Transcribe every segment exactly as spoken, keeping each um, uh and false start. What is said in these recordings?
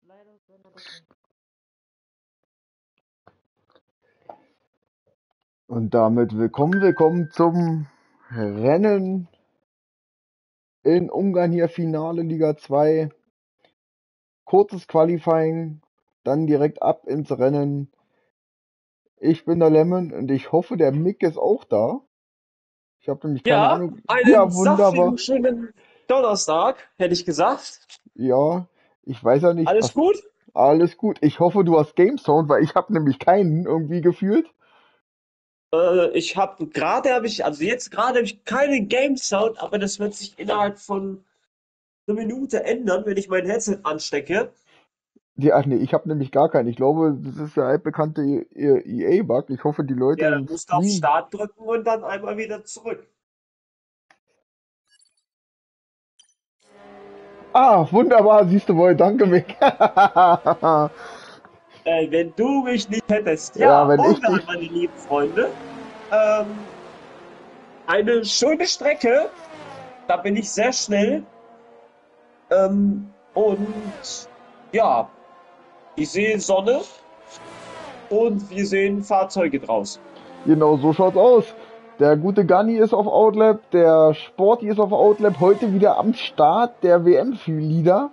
Und damit willkommen, willkommen zum Rennen in Ungarn hier, Finale Liga zwei. Kurzes Qualifying, dann direkt ab ins Rennen. Ich bin der Lemon und ich hoffe, der Mick ist auch da. Ich habe nämlich keine Ja, Ahnung. einen Ja, wunderbar. saftigen, schönen Donnerstag, hätte ich gesagt. Ja, ich weiß ja nicht, Alles was. gut? Alles gut. Ich hoffe, du hast Game Sound, weil ich habe nämlich keinen irgendwie gefühlt. Äh, ich habe gerade, habe ich, also jetzt gerade habe ich keinen Game Sound, aber das wird sich innerhalb von einer Minute ändern, wenn ich mein Headset anstecke. Ja, ach nee, ich habe nämlich gar keinen. Ich glaube, das ist der altbekannte E A-Bug. Ich hoffe, die Leute Ja, dann im musst du auf Stream. Start drücken und dann einmal wieder zurück. Ah, wunderbar, siehst du wohl, danke Mick. Äh, wenn du mich nicht hättest. Ja, Ja, wenn ich Ungarn, dich. meine lieben Freunde. Ähm, eine schöne Strecke. Da bin ich sehr schnell. Ähm, und ja, ich sehe Sonne und wir sehen Fahrzeuge draußen. Genau, so schaut's aus. Der gute Gunny ist auf Outlap, der Sporty ist auf Outlap, heute wieder am Start, der W M-Leader.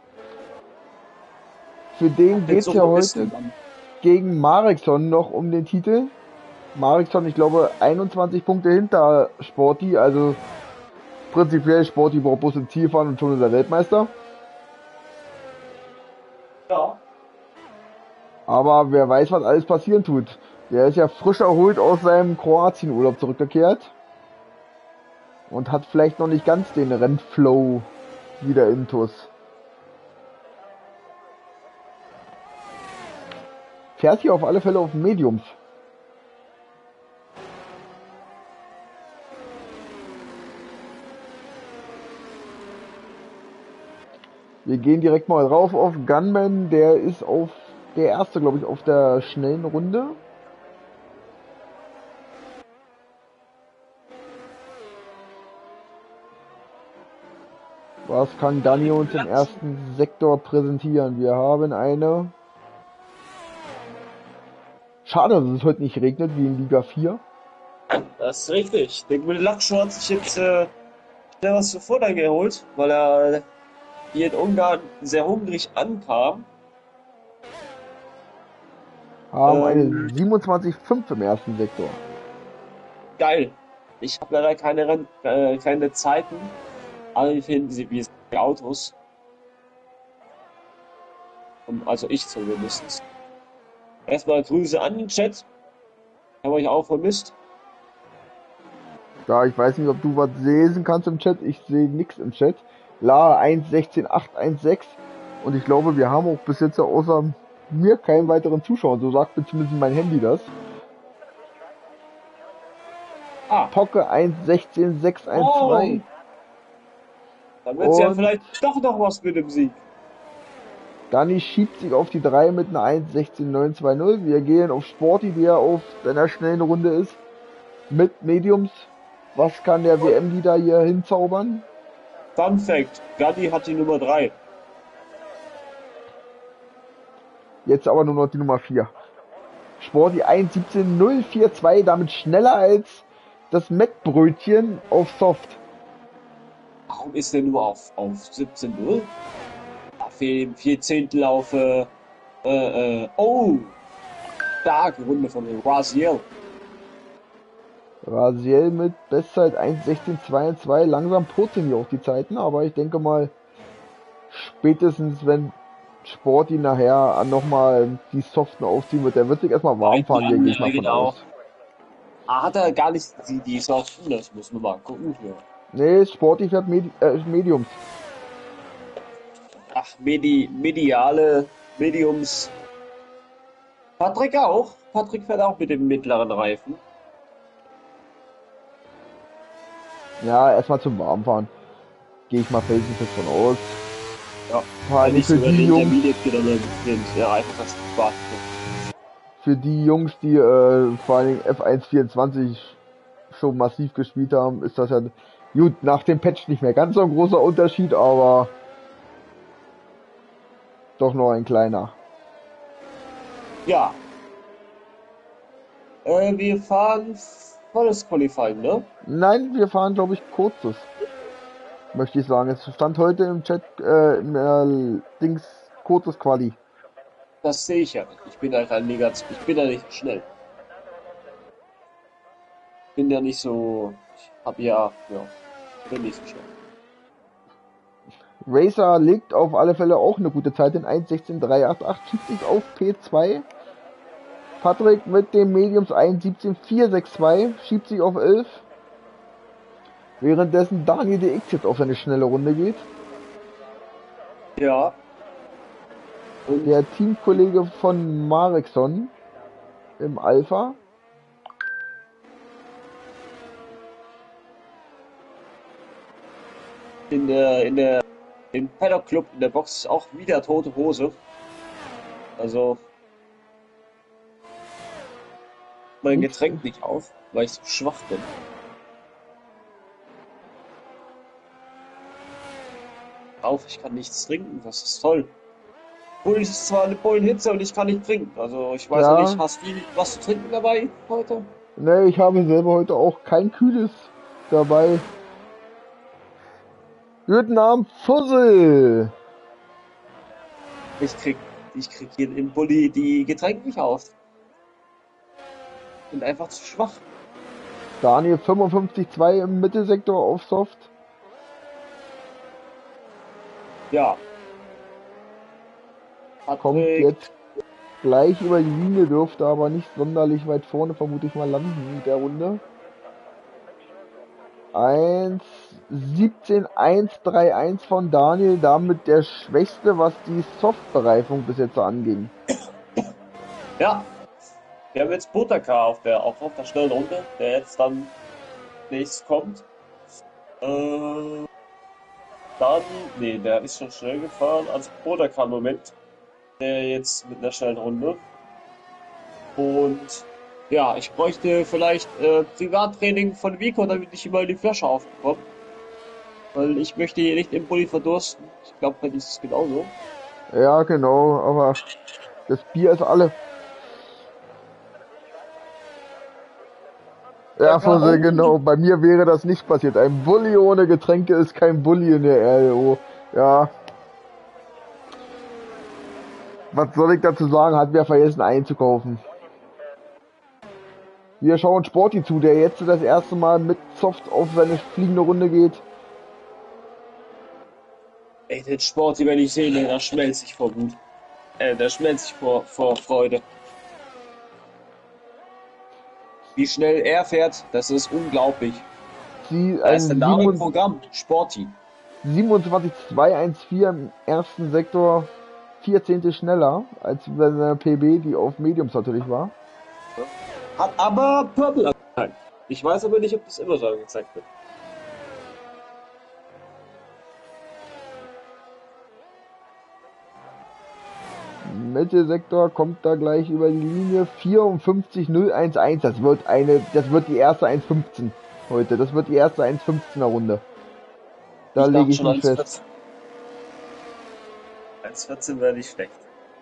Für den Den geht's so ja vermissen heute dann. gegen Marexson noch um den Titel. Marexson, ich glaube, einundzwanzig Punkte hinter Sporty, also prinzipiell Sporty braucht bloß ins Ziel fahren und schon ist er Weltmeister. Ja, Aber wer weiß, was alles passieren tut. Der ist ja frisch erholt aus seinem Kroatienurlaub zurückgekehrt und hat vielleicht noch nicht ganz den Rennflow wieder intus. Fährt hier auf alle Fälle auf Mediums. Wir gehen direkt mal drauf auf Gunman, der ist auf der erste, glaube ich, auf der schnellen Runde. Was kann Dani uns im ersten Sektor präsentieren? Wir haben eine... Schade, dass es heute nicht regnet, wie in Liga vier. das ist richtig. Der gute Lakshu hat sich jetzt äh, schnell was zu futtern geholt, weil er hier in Ungarn sehr hungrig ankam. Haben eine Ähm, siebenundzwanzig Komma fünf im ersten Sektor. geil. Ich habe leider keine, Renn äh, keine Zeiten, aber wir finden sie wie die Autos. Und also ich zumindest. Erstmal Grüße an den Chat. Haben euch auch vermisst. Ja, ich weiß nicht, ob du was lesen kannst im Chat. Ich sehe nichts im Chat. La eins sechzehn acht eins sechs. Und ich glaube, wir haben auch bis jetzt außer mir keinen weiteren Zuschauer. So sagt mir zumindest mein Handy das. Ah, Pocke eins sechzehn sechs eins zwei. oh, dann wird's ja Und vielleicht doch noch was mit dem Sieg. Dani schiebt sich auf die drei mit einer eins sechzehn neun zwei null. Wir gehen auf Sporty, der auf seiner schnellen Runde ist. Mit Mediums. Was kann der W M-Leader hier hinzaubern? Fun Fact: Gandhi hat die Nummer drei. Jetzt aber nur noch die Nummer vier. Sporty eins siebzehn null vier zwei, damit schneller als das Mettbrötchen auf Soft. Warum ist der nur auf, auf siebzehn null? Da fehlen vier Zehntel auf. Äh, äh, äh, oh! Starke Runde von Raziel. Raziel mit Bestzeit eins sechzehn zweiundzwanzig. Langsam purzeln hier auch die Zeiten, aber ich denke mal, spätestens wenn Sporty nachher nochmal die Soften aufziehen wird, der wird sich erstmal warm fahren, Ja, hier gehe ich mal ja, von genau. aus. Ah, hat er gar nicht die, die Sorten, das müssen wir mal gucken hier. Nee, Sporty fährt Medi äh, Mediums. Ach, Medi, mediale Mediums. Patrick auch. Patrick fährt auch mit dem mittleren Reifen. Ja, erstmal zum Warmfahren. Gehe ich mal felsenfest von aus. Ja, Vor allem nicht für sogar die den Jungs, Intermediate oder den, den der Reifenkasten warten. für die Jungs, die äh, vor allen Dingen F eins vierundzwanzig schon massiv gespielt haben, ist das ja gut nach dem Patch nicht mehr ganz so ein großer Unterschied, aber Doch noch ein kleiner. Ja, äh, wir fahren volles Qualifying, ne? Nein, wir fahren, glaube ich, kurzes. Möchte ich sagen. Es stand heute im Chat, äh, im äh, Dings, kurzes Quali. Das sehe ich ja nicht. Ich bin halt ein Liga, ich bin ja nicht schnell. Ich bin ja nicht so, ich hab ja, ja, bin nicht so schnell. Racer legt auf alle Fälle auch eine gute Zeit in eins sechzehn drei acht acht, schiebt sich auf P zwei. Patrick mit dem Mediums eins siebzehn vier sechs zwei schiebt sich auf elf. Währenddessen Daniel D X jetzt auf eine schnelle Runde geht. Ja. Und Der Teamkollege von Marekson im Alpha. in der, in der, im Paddock Club in der Box ist auch wieder tote Hose. Also, mein Nicht- Getränk nicht auf, weil ich so schwach bin. Auf, ich kann nichts trinken, das ist toll. Bullen ist zwar eine Bullenhitze und ich kann nicht trinken. Also, ich weiß Ja. ja nicht, hast du was zu trinken dabei heute? Ne, ich habe selber heute auch kein Kühles dabei. Guten Abend, Fussel! Ich krieg, ich krieg hier im Bulli die Getränke nicht auf. Bin einfach zu schwach. Daniel fünfundfünfzig zwei im Mittelsektor auf Soft. Ja. Kommt Patrick, jetzt gleich über die Linie, dürfte aber nicht sonderlich weit vorne, vermute ich mal, landen mit der Runde. eins siebzehn eins drei eins von Daniel, damit der Schwächste, was die Softbereifung bis jetzt anging. ja. Wir haben jetzt Buttercar auf der, auch auf der schnellen Runde, der jetzt dann nächstes kommt. Äh, dann, nee, der ist schon schnell gefahren. Also Buttercar im Moment, der jetzt mit einer schnellen Runde. Und ja, ich bräuchte vielleicht äh, Privattraining von Vico, damit ich immer die Flasche aufbekomme. Weil ich möchte hier nicht im Bulli verdursten. Ich glaube, bei dir ist es genauso. Ja, genau, aber das Bier ist alle. Ja, Fussel, genau. Bei mir wäre das nicht passiert. Ein Bulli ohne Getränke ist kein Bulli in der R L O. Ja. Was soll ich dazu sagen? Hat wer vergessen einzukaufen. Wir schauen Sporty zu, der jetzt das erste Mal mit Soft auf seine fliegende Runde geht. Ey, den Sport, wenn ich sehe, der schmelzt sich vor Wut. Äh, der schmelzt sich vor, vor Freude. Wie schnell er fährt, das ist unglaublich. Sie Da ist der ein Name im siebenundzwanzig Programm, Sporty. zwei eins vier im ersten Sektor, vier Zehntel schneller als bei seiner P B, die auf Mediums natürlich war. Hat aber Purple angezeigt. Ich weiß aber nicht, ob das immer so angezeigt wird. Mittelsektor kommt da gleich über die Linie. vierundfünfzig null elf. Das wird eine, das wird die erste eins fünfzehn heute. Das wird die erste eins fünfzehner Runde. Da lege ich mich fest. eins vierzehn wäre nicht schlecht.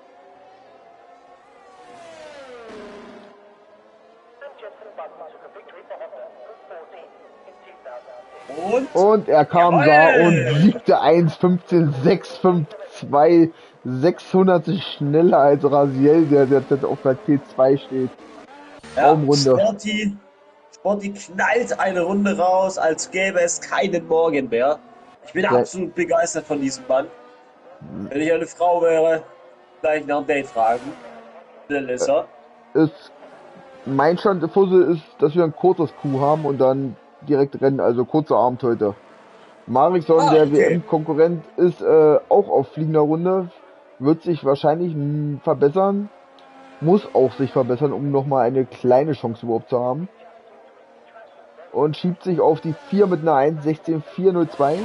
Und, Und er kam Jawohl! da und siegte eins fünfzehn sechs fünf zwei. sechshundert schneller als Raziel, der jetzt auf der P zwei steht. Ja, Traumrunde. Sporty, Sporty knallt eine Runde raus, als gäbe es keinen Morgen mehr. Ich bin Ja. absolut begeistert von diesem Mann. Wenn ich eine Frau wäre, gleich nach einem Date fragen. Schnell ist er. Ist, mein Stand der Fussel ist, dass wir ein kurzes Coup haben und dann direkt rennen, also kurzer Abend heute. Marikson, Ah, der okay. W M-Konkurrent, ist äh, auch auf fliegender Runde, wird sich wahrscheinlich mh, verbessern, muss auch sich verbessern, um nochmal eine kleine Chance überhaupt zu haben. Und schiebt sich auf die vier mit einer eins sechzehn vier null zwei.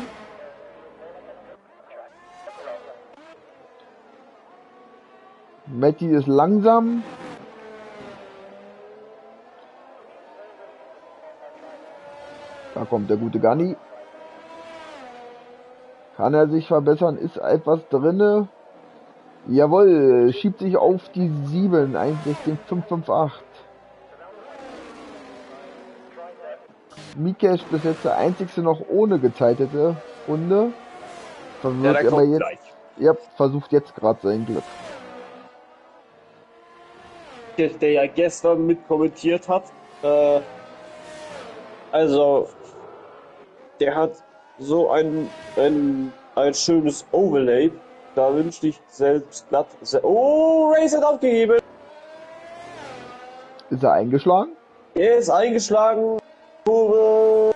Matti ist langsam. Da kommt der gute Ganni. Kann er sich verbessern? Ist etwas drinne. Jawohl, schiebt sich auf die sieben, eins sechzehn fünf fünf acht. Mikesh bis jetzt der einzigste noch ohne gezeitete Runde. Versucht Ja, der aber kommt jetzt, gleich. ja, versucht jetzt gerade sein Glück. Der, der ja gestern mit kommentiert hat, äh, also, der hat so ein, ein, ein schönes Overlay. Da wünschte ich selbst glatt. Se oh, Race hat aufgegeben. Ist er eingeschlagen? Er ist eingeschlagen. Kurve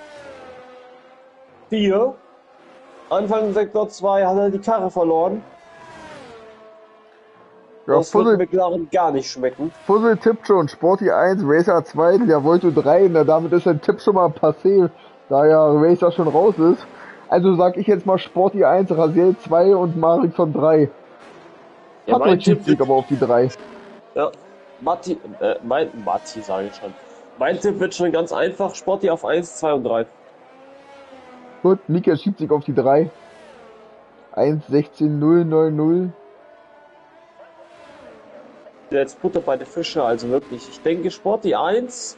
vier. Anfang Sektor zwei hat er die Karre verloren. Ja, Das wird Fussel, McLaren gar nicht schmecken. Fussel tippt schon, Sporty eins, Racer zwei, der wollte drei, na, damit ist ein Tipp schon mal passé, da ja Racer schon raus ist. Also sag ich jetzt mal Sporty eins, Rasiel zwei und Mariksson drei. Ja, Hat mein mein Tipp Tipp aber auf die drei. Ja, Matti, äh, mein, Matti sage ich schon. Mein Tipp wird schon ganz einfach, Sporty auf eins, zwei und drei. Gut, Mika schiebt sich auf die drei. eins sechzehn null neun null. Jetzt Butter bei der Fische, also wirklich. Ich denke Sporty eins,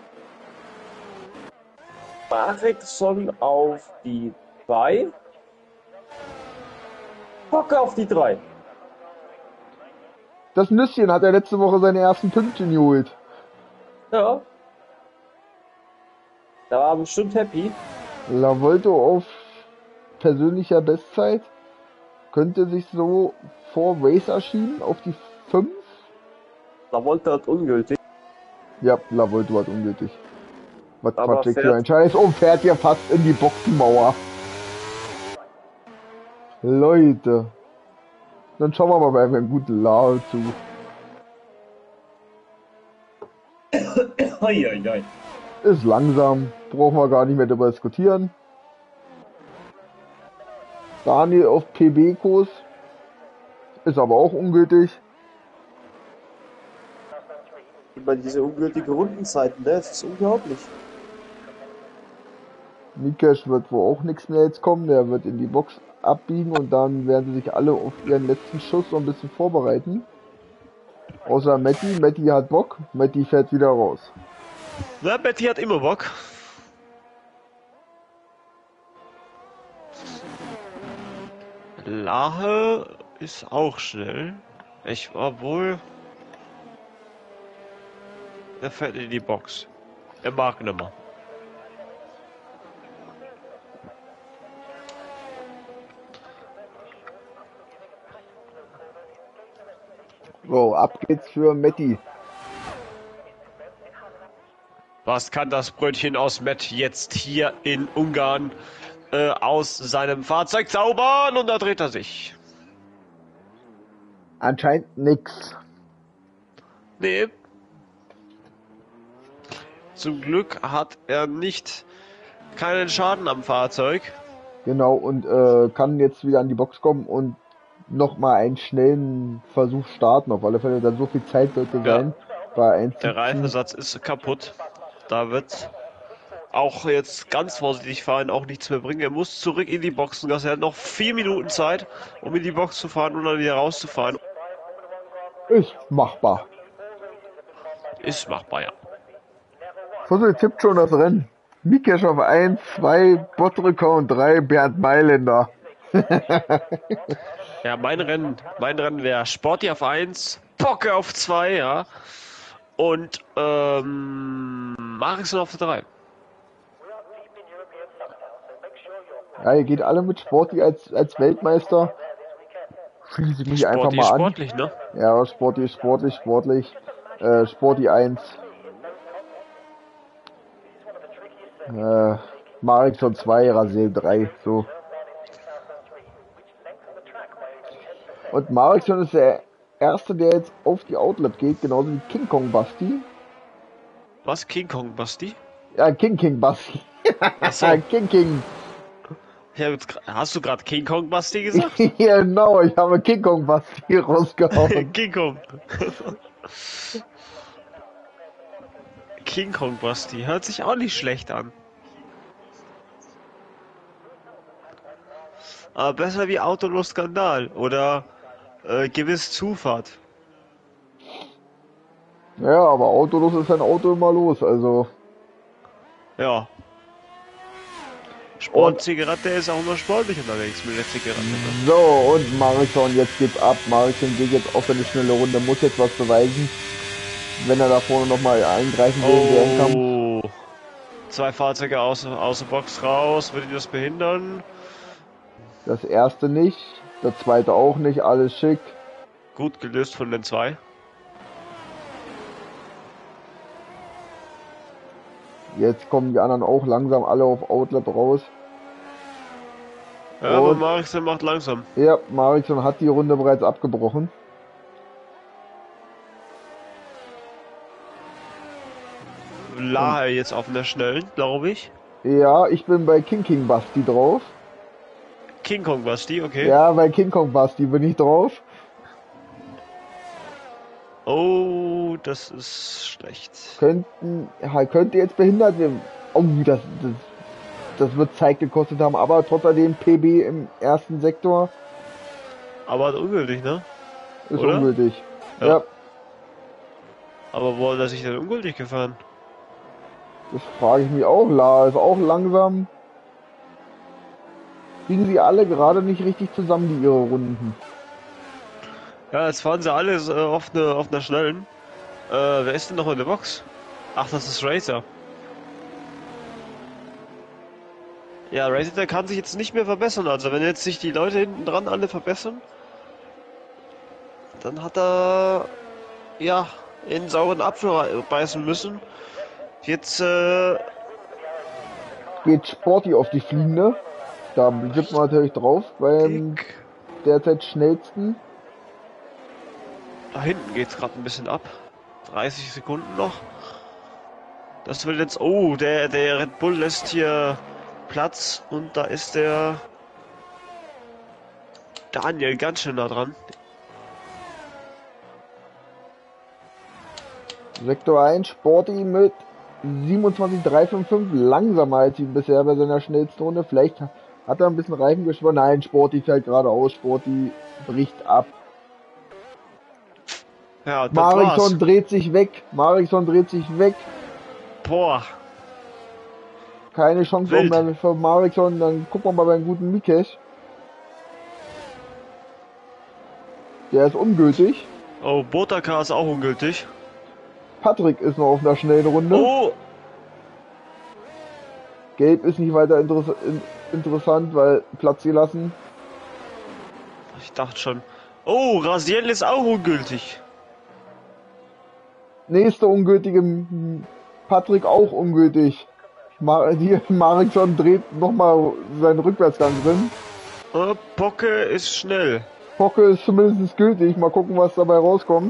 Mariksson auf die zwei, Hocke auf die drei. Das Nüsschen hat er letzte Woche seine ersten Pünktchen geholt. Ja. Da war er bestimmt happy. Lavolto auf persönlicher Bestzeit. Könnte sich so vor Racer schieben auf die fünf. Lavolta hat ungültig. Ja, Lavolto hat ungültig. Was Aber Quatsch fährt- für ein Scheiß. Und fährt ja fast in die Boxenmauer. Leute. Dann schauen wir mal bei einem guten Lahe zu. Hei, hei, hei. Ist langsam. Brauchen wir gar nicht mehr darüber diskutieren. Daniel auf P B-Kurs. Ist aber auch ungültig. Immer diese ungültigen Rundenzeiten, ne? Das ist unglaublich. Mikesh wird wohl auch nichts mehr jetzt kommen. Der wird in die Box abbiegen und dann werden sie sich alle auf ihren letzten Schuss so ein bisschen vorbereiten. Außer Matti. Matti hat Bock. Matti fährt wieder raus. Na, Betty hat immer Bock. Lahe ist auch schnell. Ich, obwohl. Er fährt in die Box. Er mag nimmer. So, ab geht's für Matti. Was kann das Brötchen aus Matt jetzt hier in Ungarn äh, aus seinem Fahrzeug zaubern? Und da dreht er sich. Anscheinend nix. Nee. Zum Glück hat er nicht keinen Schaden am Fahrzeug. Genau, und äh, kann jetzt wieder an die Box kommen und nochmal einen schnellen Versuch starten. Auf alle Fälle dann so viel Zeit sollte Ja. sein. Bei eins Der Reifensatz ist kaputt. Da wird auch jetzt ganz vorsichtig fahren, auch nichts mehr bringen. Er muss zurück in die Boxengasse. Er hat noch vier Minuten Zeit, um in die Box zu fahren und dann wieder rauszufahren. Ist machbar. Ist machbar, ja. Fussel tippt schon das Rennen. Mikesh auf eins, zwei, Bottrücker und drei, Bernd Mailänder. Ja, mein Rennen, mein Rennen wäre Sporty auf eins, Bocke auf zwei, ja. Und ähm, Mariksson auf drei. Ja, ihr geht alle mit Sporty als, als Weltmeister. Schließe ich mich einfach Sporty mal ist an. sportlich, ne? Ja, Sporty, sportlich, sportlich. Äh, Sporty eins. Äh, Mariksson zwei, Rasel drei, so. Und Mariksson ist der Erste, der jetzt auf die Outlet geht, genauso wie King Kong Basti. Was? King Kong, Basti? Ja, King King Basti. Ach so. King King. Ich hab jetzt, gra- hast du gerade King Kong, Basti gesagt? Genau, ich habe King Kong Basti rausgehauen. King Kong. King Kong, Basti. Hört sich auch nicht schlecht an. Aber besser wie Autolos Skandal oder äh, gewiss Zufahrt. Ja, aber autolos ist ein Auto immer los, also. Ja. Sportzigarette ist auch immer sportlich unterwegs mit der Zigarette. Ne? So, und Marathon, jetzt geht's ab. Marathon geht jetzt auf eine schnelle Runde, muss jetzt was beweisen. Wenn er da vorne nochmal eingreifen will im W M-Kampf. Oh. Zwei Fahrzeuge aus, aus der Box raus, würde ihn das behindern? Das erste nicht, das zweite auch nicht, alles schick. Gut gelöst von den zwei. Jetzt kommen die anderen auch langsam alle auf Outlet raus. Ja, aber Und- Marixen macht langsam. Ja, Mariksson hat die Runde bereits abgebrochen. Lahe jetzt auf einer schnellen, glaube ich. Ja, ich bin bei King King Basti drauf. King Kong Basti, okay. Ja, bei King Kong Basti bin ich drauf. Oh, das ist schlecht. Könnten, ja, könnte jetzt behindert werden. Oh, das, das, das wird Zeit gekostet haben, aber trotzdem P B im ersten Sektor Aber ungültig, ne? ist Oder? ungültig. Ja. Ja, Aber wo hat er sich denn ungültig gefahren? das frage ich mich auch. La ist auch langsam. Kriegen sie alle gerade nicht richtig zusammen, die ihre Runden. Ja, jetzt fahren sie alle äh, auf, eine, auf einer schnellen. Äh, wer ist denn noch in der Box? Ach, das ist Racer. Ja, Racer, der kann sich jetzt nicht mehr verbessern. Also wenn jetzt sich die Leute hinten dran alle verbessern, dann hat er ja in den sauren Apfel rei- beißen müssen. Jetzt äh, Geht Sporty auf die Fliegende. Da tippt man natürlich drauf beim Dick. derzeit schnellsten. Da hinten geht's gerade ein bisschen ab. dreißig Sekunden noch. Das will jetzt. Oh, der, der Red Bull lässt hier Platz und da ist der Daniel ganz schön nah dran. Sektor eins, Sporty mit siebenundzwanzig Komma dreihundertfünfundfünfzig, langsamer als ihn bisher bei seiner schnellsten Runde. Vielleicht hat er ein bisschen Reifen geschwommen. Nein, Sporty fällt gerade aus. Sporty bricht ab. Ja, das Mariksson war's. dreht sich weg. Mariksson dreht sich weg. Boah. Keine Chance auch Wild. mehr für Mariksson. Dann gucken wir mal beim guten Mikesh. Der ist ungültig. Oh, Botaka ist auch ungültig. Patrick ist noch auf einer schnellen Runde. Oh, Gelb ist nicht weiter interess in interessant, weil Platz gelassen. ich dachte schon. Oh, Raziel ist auch ungültig. Nächste ungültige M- Patrick auch ungültig. Mar die Mariksson dreht nochmal seinen Rückwärtsgang drin. Äh, Pocke ist schnell. Pocke ist zumindest gültig. Mal gucken, was dabei rauskommt.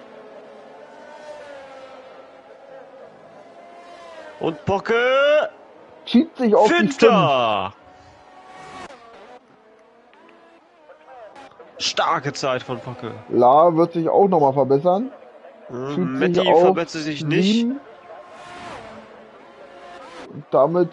Und Pocke Schiebt sich auf die fünf. Fünfter. Starke Zeit von Pocke. La wird sich auch nochmal verbessern. Hm, Schiebt Matti sich auf verbessert sich nicht. sieben. Und damit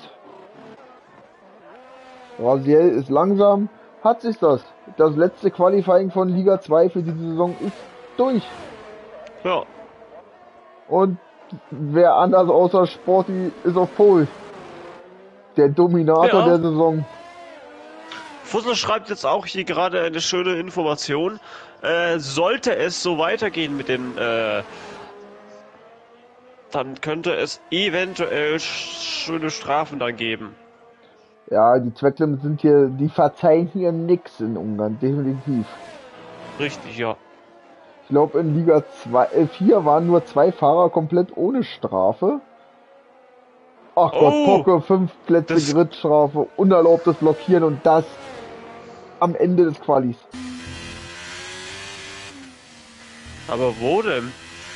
Raziel ist langsam. Hat sich das. Das letzte Qualifying von Liga zwei für diese Saison ist durch. Ja, Und wer anders außer Sporty ist auf Pole. Der Dominator Ja. der Saison. Fussel schreibt jetzt auch hier gerade eine schöne Information. Äh, sollte es so weitergehen mit den, äh, dann könnte es eventuell sch schöne Strafen dann geben. Ja, die Zwecklimits sind hier, die verzeihen hier nix in Ungarn, definitiv. Richtig, ja. Ich glaube in Liga zwei, äh, vier waren nur zwei Fahrer komplett ohne Strafe. Ach Gott, Oh, Pocke, fünf Plätze das- Gridstrafe, unerlaubtes Blockieren und das am Ende des Qualis. Aber wo denn?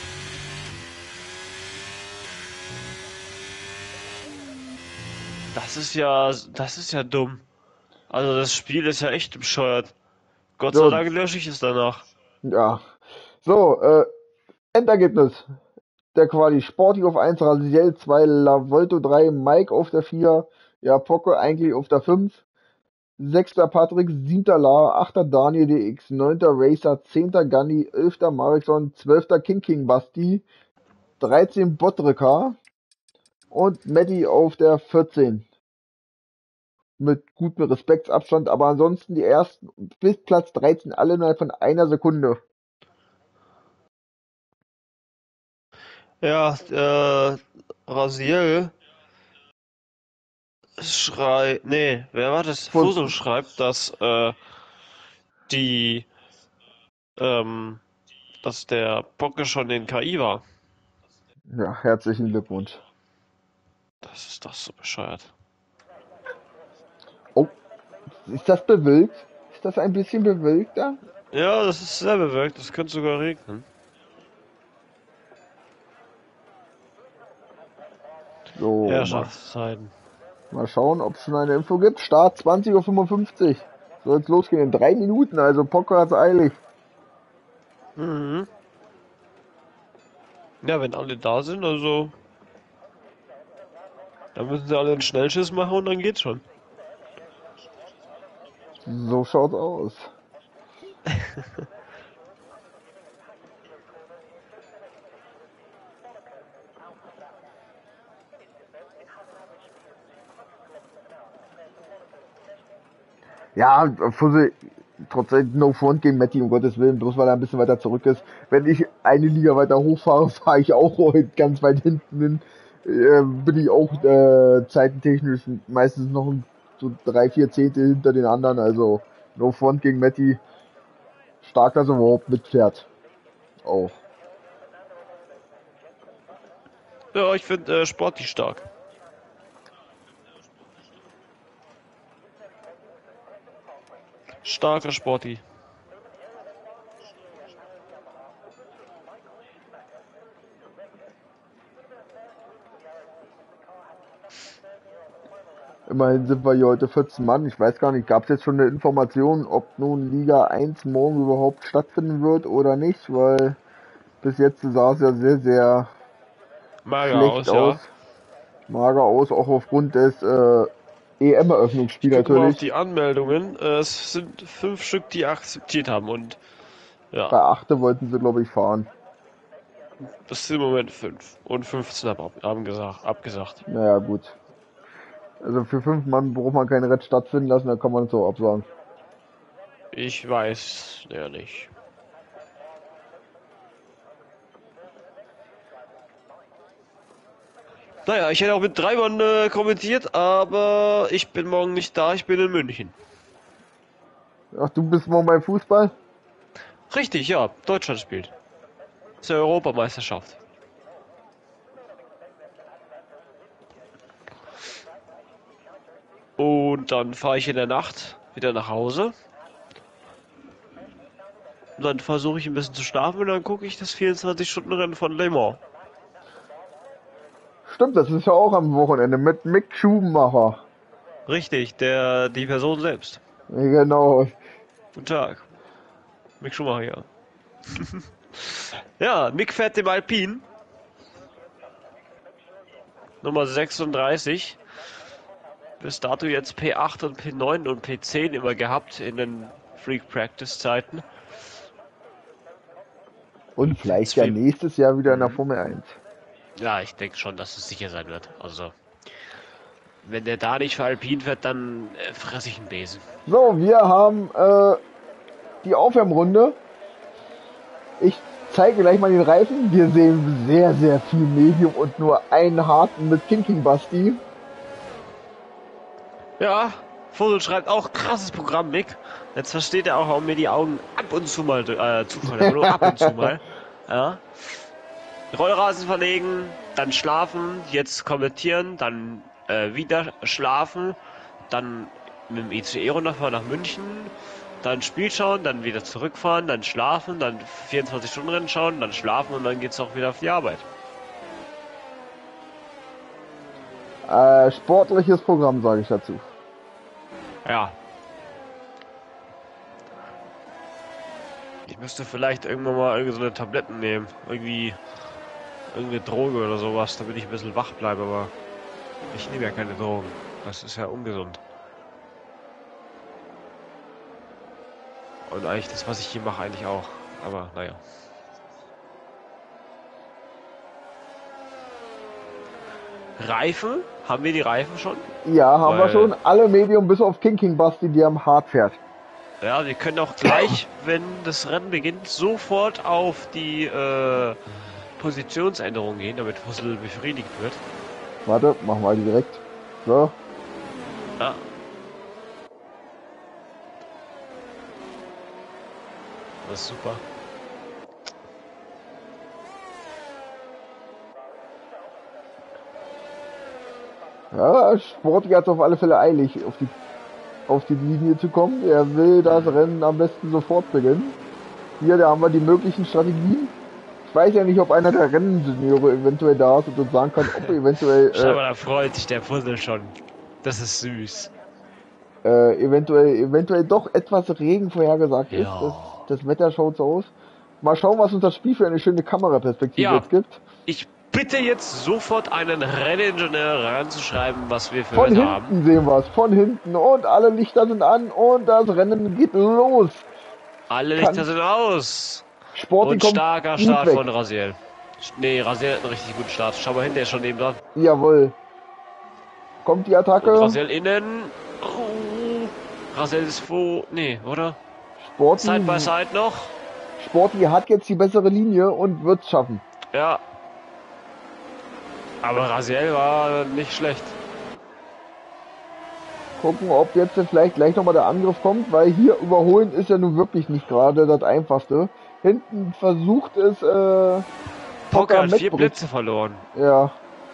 Das ist ja, das ist ja dumm. Also das Spiel ist ja echt bescheuert. Gott So. sei Dank lösche ich es danach. Ja. So, äh, Endergebnis. Der Quali Sporty auf eins, Raziel zwei, Lavolto drei, Mike auf der vier, ja, Pocke eigentlich auf der fünf. Sechster Patrick, siebter Lara, achter Daniel D X, neunter Racer, zehnter Gunny, elfter Marikson, zwölfter King King Basti, dreizehn Bottreka und Matti auf der vierzehn. Mit gutem Respektsabstand, aber ansonsten die ersten bis Platz dreizehn alle innerhalb von einer Sekunde. Ja, äh, Raziel schreit, nee, wer war das? Fus- Fussel schreibt, dass, äh, die, ähm, dass der Bocke schon in K I war. Ja, herzlichen Glückwunsch. Das ist doch so bescheuert. Oh, ist das bewölkt? Ist das ein bisschen bewölkt da? Ja, das ist sehr bewölkt, das könnte sogar regnen. So, mal, Herrschaftszeiten. mal schauen, ob es schon eine Info gibt. Start zwanzig Uhr fünfundfünfzig. Soll es losgehen in drei Minuten, also Pocker hat's eilig. Mhm. Ja, wenn alle da sind, also, dann müssen sie alle einen Schnellschuss machen und dann geht's schon. So schaut's aus. Ja, Fussel, trotzdem No Front gegen Matti, um Gottes Willen, bloß weil er ein bisschen weiter zurück ist. Wenn ich eine Liga weiter hochfahre, fahre ich auch heute ganz weit hinten hin. Äh, bin ich auch äh, zeitentechnisch meistens noch so drei, vier Zehntel hinter den anderen. Also No Front gegen Matti. Stark, dass er überhaupt mitfährt. Auch. Ja, ich finde äh, Sporty stark. Starker Sporty. Immerhin sind wir hier heute vierzehn Mann. Ich weiß gar nicht, gab es jetzt schon eine Information, ob nun Liga eins morgen überhaupt stattfinden wird oder nicht, weil bis jetzt sah es ja sehr, sehr Mager schlecht aus, aus. ja. Mager aus, auch aufgrund des äh, E M-Eröffnungsspiels Ich gucke mal auf natürlich. die Anmeldungen. Äh, es sind fünf Stück, die akzeptiert haben und Bei ja, achte wollten sie, glaube ich, fahren. das sind im Moment fünf. Und fünfzehn haben, haben gesagt, abgesagt. Naja, gut. Also für fünf Mann braucht man kein Rett stattfinden lassen, da kann man es auch absagen. Ich weiß ja nicht. Naja, ich hätte auch mit drei Mann äh, kommentiert, aber ich bin morgen nicht da, ich bin in München. Ach, du bist morgen beim Fußball? Richtig, ja, Deutschland spielt. Zur Europameisterschaft. Und dann fahre ich in der Nacht wieder nach Hause. Und dann versuche ich ein bisschen zu schlafen und dann gucke ich das vierundzwanzig-Stunden-Rennen von Le Mans. Stimmt, das ist ja auch am Wochenende mit Mick Schumacher. Richtig, der, die Person selbst. Ja, genau. Guten Tag. Mick Schumacher, ja. Ja, Mick fährt dem Alpine. Nummer sechsunddreißig. Bis dato jetzt P acht und P neun und P zehn immer gehabt in den Freak Practice Zeiten. Und vielleicht ja nächstes Jahr wieder in der Formel eins. Ja, ich denke schon, dass es sicher sein wird. Also, wenn der da nicht für Alpine fährt, dann äh, fresse ich einen Besen. So, wir haben äh, die Aufwärmrunde. Ich zeige gleich mal den Reifen. Wir sehen sehr, sehr viel Medium und nur einen harten mit King King Basti. Ja, Vogel schreibt auch krasses Programm, Mick. Jetzt versteht er auch, warum mir die Augen ab und zu mal äh, zufallen, aber nur ab und zu mal. Ja. Rollrasen verlegen, dann schlafen, jetzt kommentieren, dann äh, wieder schlafen, dann mit dem I C E runterfahren nach München, dann Spiel schauen, dann wieder zurückfahren, dann schlafen, dann vierundzwanzig Stunden Rennen schauen, dann schlafen und dann geht's auch wieder auf die Arbeit. Äh, sportliches Programm, sage ich dazu. Ja. Ich müsste vielleicht irgendwann mal irgend so eine Tabletten nehmen. Irgendwie irgendeine Droge oder sowas, damit ich ein bisschen wach bleibe, aber ich nehme ja keine Drogen. Das ist ja ungesund. Und eigentlich das, was ich hier mache, eigentlich auch. Aber naja. Reifen? Haben wir die Reifen schon? Ja, haben wir Weil- schon. Alle Medium bis auf King King Basti, die am Hard fährt. Ja, wir können auch gleich, wenn das Rennen beginnt, sofort auf die äh, Positionsänderung gehen, damit Fussel befriedigt wird. Warte, machen wir direkt. So. Ja. Das ist super. Ja, Sporty hat auf alle Fälle eilig, auf die, auf die Linie zu kommen. Er will das Rennen am besten sofort beginnen. Hier, da haben wir die möglichen Strategien. Ich weiß ja nicht, ob einer der Renningenieure eventuell da ist und uns sagen kann, ob eventuell, Schau äh, mal, da freut sich der Fussel schon. Das ist süß. äh, eventuell, eventuell doch etwas Regen vorhergesagt ist. Ja. Das, das Wetter schaut so aus. Mal schauen, was uns das Spiel für eine schöne Kameraperspektive Ja. jetzt gibt. Ich bitte jetzt sofort einen Renningenieur reinzuschreiben, was wir für Von Wetter hinten haben. sehen wir es, von hinten und alle Lichter sind an und das Rennen geht los. Alle Kann- Lichter sind aus. Sporty Und kommt starker gut Start weg. von Raziel. Nee, Raziel hat einen richtig guten Start. Schau mal hin, der ist schon neben dran. Jawohl. Kommt die Und Attacke. Raziel innen. Oh. Raziel ist wo? Nee, oder? Sporty, Side by Side noch. Sporty hat jetzt die bessere Linie und wird es schaffen. Ja. Aber Raziel war nicht schlecht. Gucken, ob jetzt vielleicht gleich nochmal der Angriff kommt, weil hier überholen ist ja nun wirklich nicht gerade das Einfachste. Hinten versucht es, äh, Pocker hat vier Metbrich. Plätze verloren. Ja.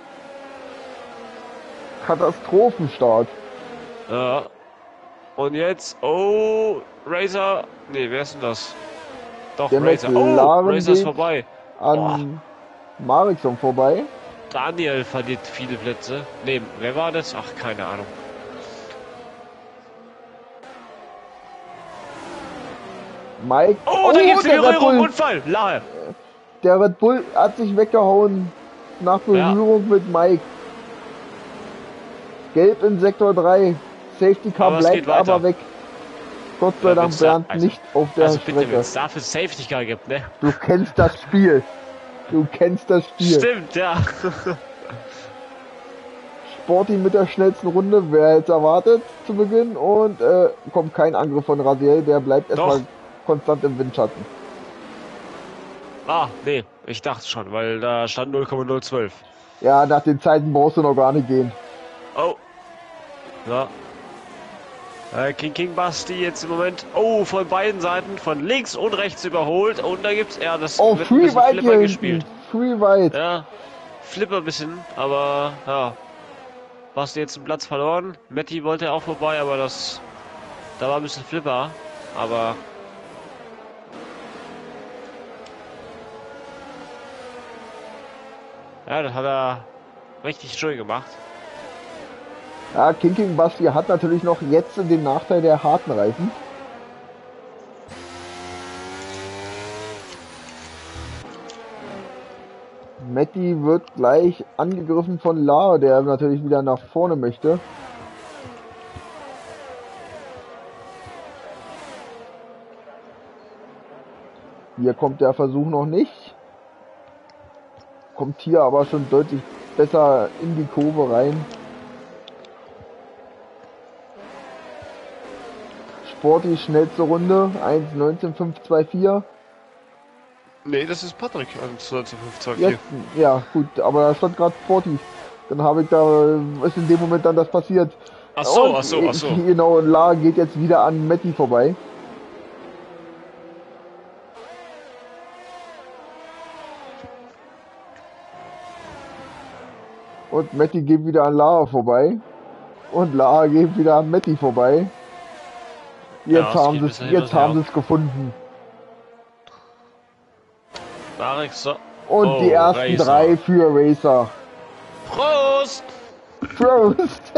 Katastrophenstart. Ja. Und jetzt, oh, Razer. Nee, wer ist denn das? Doch, Der Razer. Oh, McLaren Razer ist geht vorbei. An Marikson vorbei. Daniel verliert viele Plätze. Nee, wer war das? Ach, keine Ahnung. Mike. Oh, da gibt's der den Red Bull. Unfall. Lahe. Der Red Bull hat sich weggehauen nach Berührung mit Mike. Gelb in Sektor drei. Safety Car Aber es geht bleibt weiter. aber weg. Gott sei Ja, Dank wenn's da- Bernd also- nicht auf der Also bitte, wenn Strecke. es dafür Safety Car gibt, ne? Du kennst das Spiel. Du kennst das Spiel. Stimmt, ja. Sporty mit der schnellsten Runde, wer jetzt erwartet zu Beginn und äh, kommt kein Angriff von Raziel, der bleibt erstmal Doch. konstant im Windschatten. Ah, nee, ich dachte schon, weil da stand null Komma null zwölf. Ja, nach den Zeiten brauchst du noch gar nicht gehen. Oh. Ja. Äh, King King Basti jetzt im Moment, oh, von beiden Seiten, von links und rechts überholt. Und da gibt's, ja, das Oh, wird ein Free bisschen Wide Flipper hier gespielt. hinten. Free Wide. Ja, Flipper ein bisschen, aber ja. Basti jetzt einen Platz verloren. Matti wollte auch vorbei, aber das, da war ein bisschen Flipper. Aber ja, das hat er richtig schön gemacht. Ja, King King Basti hat natürlich noch jetzt den Nachteil der harten Reifen. Matti wird gleich angegriffen von La, der natürlich wieder nach vorne möchte. Hier kommt der Versuch noch nicht. Kommt hier aber schon deutlich besser in die Kurve rein. Sporty schnellste Runde, eins neunzehn fünf zwei vier. Nee, das ist Patrick, eins neunzehn fünf zwei Jetzt, ja gut, aber da stand gerade Sporty. Dann habe ich da, ist in dem Moment dann das passiert. Ach so, Und, ach so, ach so. Genau, und La geht jetzt wieder an Matti vorbei. Und Matti geht wieder an La vorbei. Und La geht wieder an Matti vorbei. Jetzt Ja, es haben geht sie ein es, bisschen hin jetzt und haben sie her. es gefunden. Marek, so. Und Oh, die ersten Racer. drei für Racer. Prost! Prost!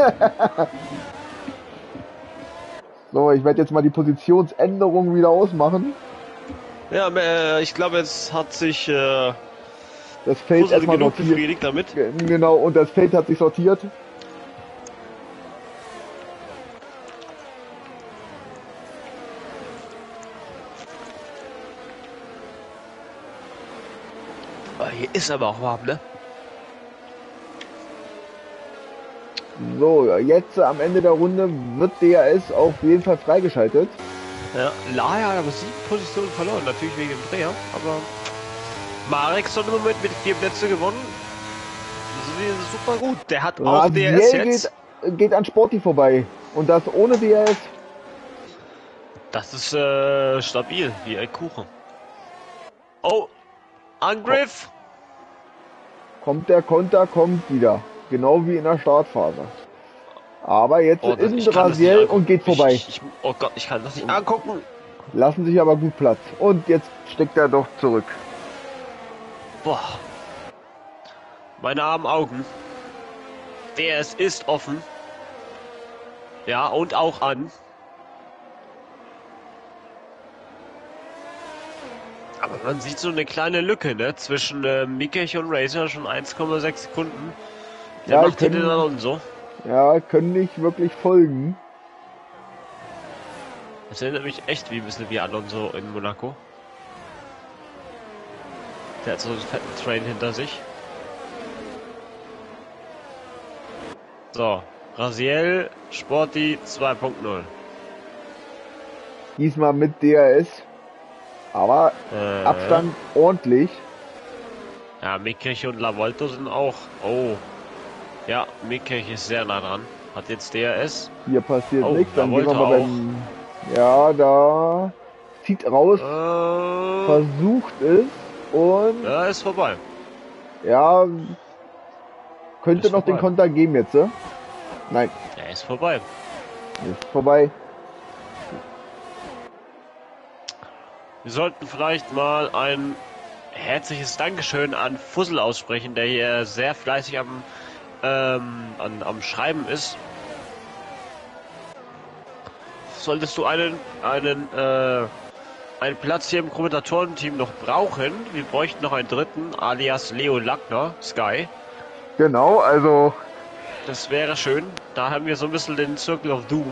So, ich werde jetzt mal die Positionsänderung wieder ausmachen. Ja, äh, ich glaube, jetzt hat sich äh, Das Feld Fussel erstmal genug sortiert. befriedigt damit. Ge- Genau, und das Feld hat sich sortiert. Ist aber auch warm, ne? So, jetzt am Ende der Runde wird D R S auf jeden Fall freigeschaltet. Ja, Laia hat aber sieben Positionen verloren, natürlich wegen dem Dreher, aber Marek so im Moment mit vier Plätze gewonnen. Das ist super gut. Der hat auch D R S Raziel jetzt. geht, geht an Sporty vorbei. Und das ohne D R S. Das ist äh, stabil, wie ein Kuchen. Oh, Angriff. Kommt der Konter, kommt wieder. Genau wie in der Startphase. Aber jetzt Oh, das, in ich kann das nicht Raziel angucken. und geht vorbei. Ich, ich, oh Gott, ich kann das nicht angucken. Lassen sich aber gut Platz. Und jetzt steckt er doch zurück. Boah. Meine armen Augen. D R S ist offen. Ja, und auch an. Aber man sieht so eine kleine Lücke, ne? Zwischen äh, Mikech und Racer, schon eins Komma sechs Sekunden. Der Ja, macht hier können- den Alonso. Ja, können nicht wirklich folgen. Das erinnert mich echt wie ein bisschen wie Alonso in Monaco. Der hat so einen fetten Train hinter sich. So, Raziel, Sporty zwei Punkt null. Diesmal mit D R S. Aber Äh, Abstand ordentlich. Ja, Mikech und Lavolto sind auch. Oh. Ja, Mikech ist sehr nah dran. Hat jetzt D R S. Hier passiert Oh, nichts. Dann da gehen wir wollte mal beim. Ja, da zieht raus, Äh, versucht es und ja, ist vorbei. ja, könnte Ist noch den vorbei. Konter geben jetzt. Ne? Nein, Er ist vorbei. ist vorbei. Wir sollten vielleicht mal ein herzliches Dankeschön an Fussel aussprechen, der hier sehr fleißig am, ähm, an, am Schreiben ist. Solltest du einen, einen, äh, einen Platz hier im Kommentatorenteam noch brauchen, wir bräuchten noch einen dritten, alias Leo Lackner, Sky. Genau, also Das wäre schön. Da haben wir so ein bisschen den Circle of Doom.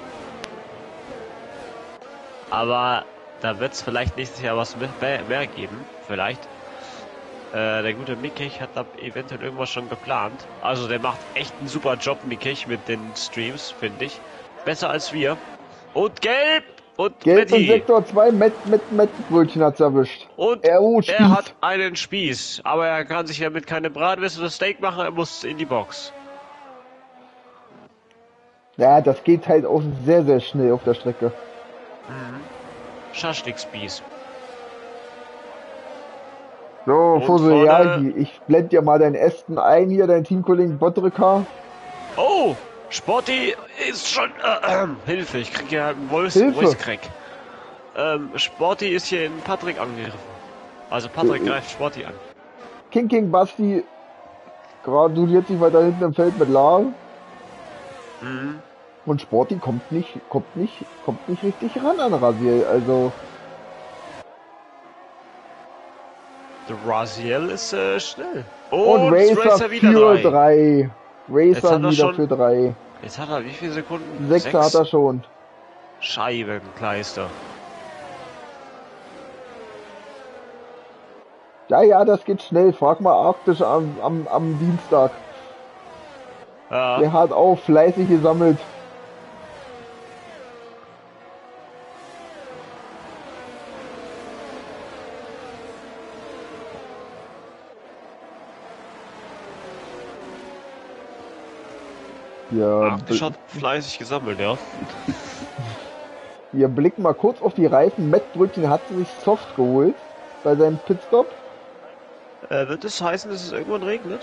Aber da wird es vielleicht nächstes Jahr was mehr, mehr geben. Vielleicht. Äh, der gute Mikech hat da eventuell irgendwas schon geplant. Also der macht echt einen super Job, Mikech, mit den Streams, finde ich. Besser als wir. Und gelb! Und Gelb in Matti. Sektor zwei, Met, Met, Met Brötchen hat's erwischt. Und Er, oh, er Spieß. hat einen Spieß. Aber er kann sich damit keine Bratwürste oder Steak machen. Er muss in die Box. Ja, das geht halt auch sehr, sehr schnell auf der Strecke. Schaschlik-Spieß. So, Und Fussel, vorne- ja, ich blend dir mal deinen Ästen ein hier, deinen Teamkollegen Bottrika. Oh, Sporty ist schon. Äh, äh, Hilfe, ich krieg ja einen Voice, Hilfe. Voice Crack. Ähm, Sporty ist hier in Patrick angegriffen. Also Patrick Äh, äh. greift Sporty an. King King Basti gratuliert sich weiter hinten im Feld mit Lar. Mhm. Und Sporty kommt nicht, kommt nicht, kommt nicht richtig ran an Raziel. Also, Der Raziel ist äh, schnell. und, Und, Racer, wieder für drei. drei. Jetzt Racer hat er wieder schon- für drei. Jetzt hat er wie viele Sekunden? Sechs hat er schon. Scheibenkleister. Ja, ja, das geht schnell. Frag mal Arktisch am, am, am Dienstag. Ja, Der hat auch fleißig gesammelt. Ja, Arktisch hat fleißig gesammelt, ja. wir blicken mal kurz auf die Reifen. Matt Brötchen hat sich Soft geholt bei seinem Pitstop. Äh, wird es heißen, dass es irgendwann regnet?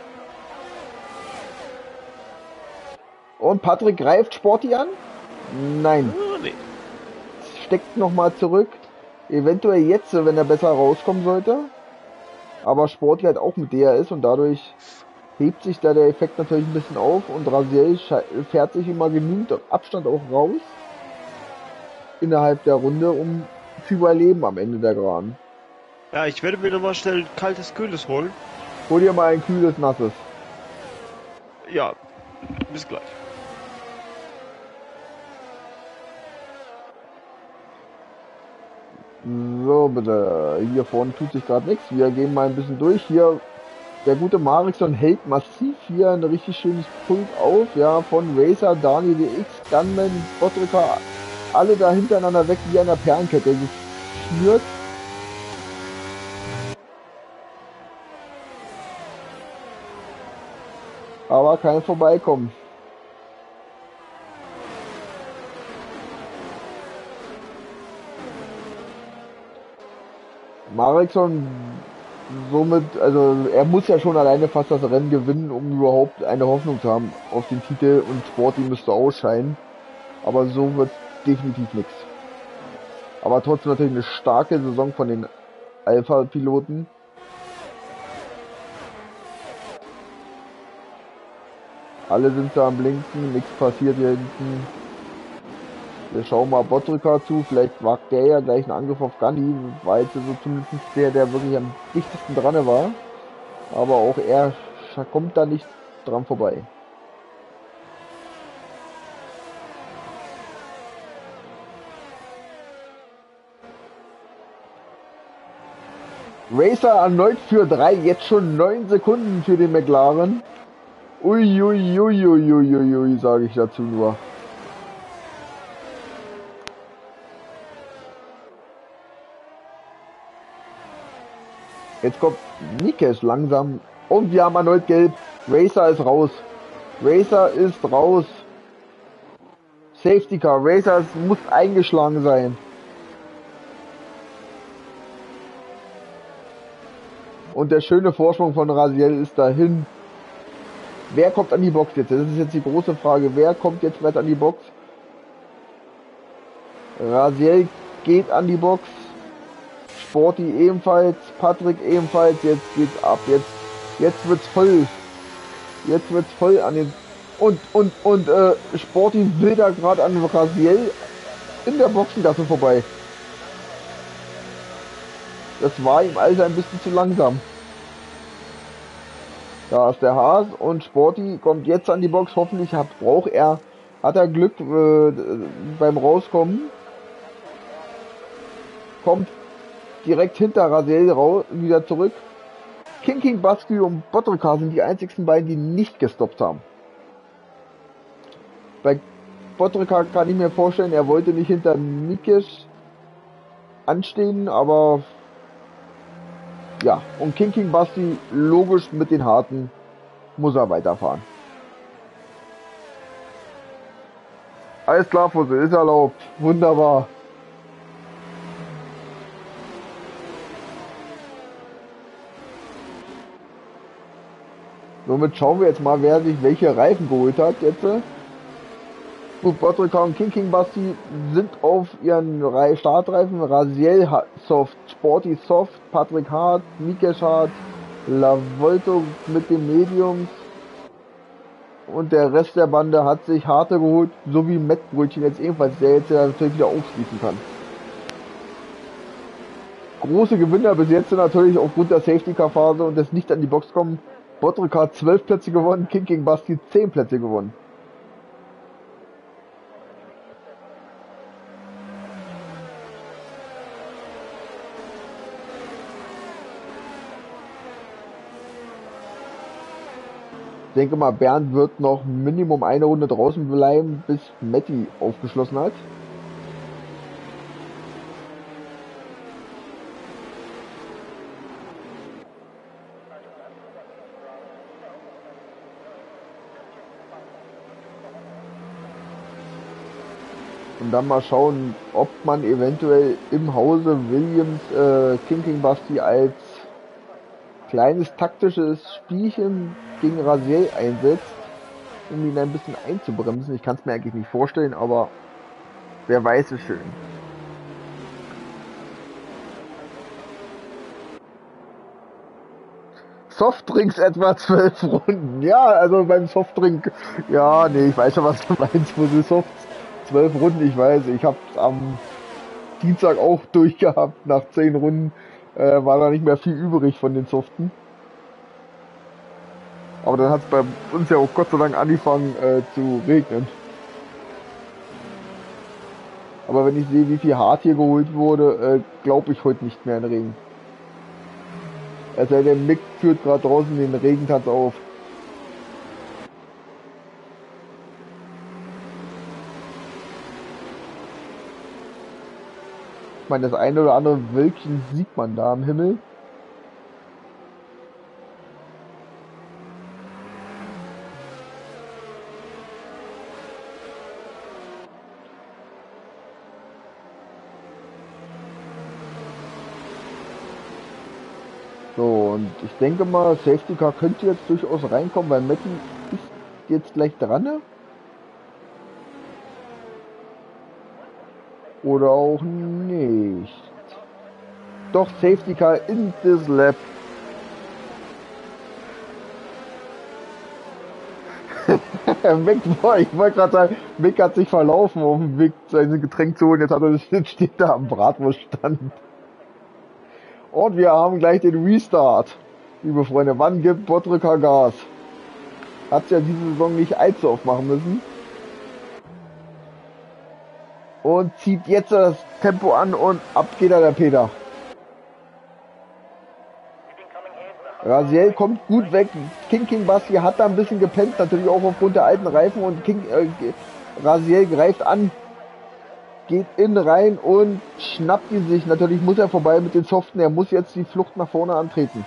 Und Patrick greift Sporty an. Nein, Oh, nee. steckt nochmal zurück. Eventuell jetzt, wenn er besser rauskommen sollte. Aber Sporty halt auch mit D R S und dadurch hebt sich da der Effekt natürlich ein bisschen auf. Und Raziel sche- fährt sich immer genügend Abstand auch raus. Innerhalb der Runde, um zu überleben am Ende der Geraden. Ja, ich werde mir nochmal schnell ein kaltes, kühles holen. Hol dir mal ein kühles, nasses. Ja, bis gleich. So, bitte. Hier vorne tut sich gerade nichts. Wir gehen mal ein bisschen durch. Hier, der gute Mariksson hält massiv hier ein richtig schönes Pult auf. Ja, von Racer, Daniel D X, Gunman, Bottrika, alle da hintereinander weg wie an der Perlenkette geschnürt. Aber kein Vorbeikommen. Mariksson somit, also er muss ja schon alleine fast das Rennen gewinnen, um überhaupt eine Hoffnung zu haben auf den Titel, und Sporty müsste ausscheiden. Aber so wird definitiv nichts. Aber trotzdem natürlich eine starke Saison von den Alpha-Piloten. Alle sind da am Blinken, nichts passiert hier hinten. Wir schauen mal Bottrika zu, vielleicht wagt der ja gleich einen Angriff auf Gandhi, war jetzt so zumindest der, der wirklich am dichtesten dran war. Aber auch er kommt da nicht dran vorbei. Racer erneut für drei, jetzt schon neun Sekunden für den McLaren. Uiuiuiuiuiui, sage ich dazu nur. Jetzt kommt Nikes langsam. Und wir haben erneut gelb. Racer ist raus. Racer ist raus. Safety Car. Racer muss eingeschlagen sein. Und der schöne Vorsprung von Raziel ist dahin. Wer kommt an die Box jetzt? Das ist jetzt die große Frage. Wer kommt jetzt weiter an die Box? Raziel geht an die Box. Sporty ebenfalls. Patrick ebenfalls. Jetzt geht's ab. Jetzt, jetzt wird's voll. Jetzt wird's voll an den... Und, und, und, äh, Sporty will da gerade an Raziel in der Boxengasse vorbei. Das war ihm also ein bisschen zu langsam. Da ist der Haas und Sporty kommt jetzt an die Box. Hoffentlich hat, braucht er, hat er Glück äh, beim Rauskommen. Kommt direkt hinter Raziel raus, wieder zurück. King King Basky und Bottrika sind die einzigsten beiden, die nicht gestoppt haben. Bei Bottrika kann ich mir vorstellen, er wollte nicht hinter Mikisch anstehen, aber ja, und King King Basti, logisch mit den Harten, muss er weiterfahren. Alles klar, Fussel, ist erlaubt. Wunderbar. Somit schauen wir jetzt mal, wer sich welche Reifen geholt hat jetzt. Gut, Bottrika und King King Basti sind auf ihren Startreifen. Raziel Soft, Sporty Soft, Patrick Hart, Mikesh Hart, Lavolto mit den Mediums. Und der Rest der Bande hat sich harte geholt, so wie Mettbrötchen jetzt ebenfalls, der jetzt ja natürlich wieder aufschließen kann. Große Gewinner bis jetzt natürlich aufgrund der Safety-Car-Phase und des nicht an die Box kommen. Bottrika hat zwölf Plätze gewonnen, King King Basti zehn Plätze gewonnen. Ich denke mal, Bernd wird noch Minimum eine Runde draußen bleiben, bis Matti aufgeschlossen hat. Und dann mal schauen, ob man eventuell im Hause Williams äh, King King Basti als kleines taktisches Spielchen gegen Raziel einsetzt, um ihn ein bisschen einzubremsen. Ich kann es mir eigentlich nicht vorstellen, aber wer weiß es schön. Softdrinks etwa zwölf Runden. Ja, also beim Softdrink, ja, nee, ich weiß schon, was du meinst, wo du Soft zwölf Runden, ich weiß, ich habe am Dienstag auch durchgehabt, nach zehn Runden äh, war da nicht mehr viel übrig von den Soften. Aber dann hat es bei uns ja auch Gott sei Dank angefangen äh, zu regnen. Aber wenn ich sehe, wie viel hart hier geholt wurde, äh, glaube ich heute nicht mehr in Regen. Also der Mick führt gerade draußen den Regentanz auf. Ich meine, das eine oder andere Wölkchen sieht man da am Himmel. So, und ich denke mal, Safety Car könnte jetzt durchaus reinkommen, weil Matti ist jetzt gleich dran. Ne? Oder auch nicht. Doch, Safety Car in this lap. Mick, ich wollte gerade sagen, Mick hat sich verlaufen auf dem Weg, sein Getränk zu holen. Jetzt, hat er, jetzt steht da am Bratwurststand. Und wir haben gleich den Restart. Liebe Freunde, wann gibt Bottrika Gas? Hat ja diese Saison nicht allzu oft machen müssen. Und zieht jetzt das Tempo an und ab geht er der Peter. Raziel kommt gut weg. King King Basti hat da ein bisschen gepennt, natürlich auch aufgrund der alten Reifen. Und King äh, Raziel greift an, geht in rein und schnappt ihn sich. Natürlich muss er vorbei mit den Soften. Er muss jetzt die Flucht nach vorne antreten.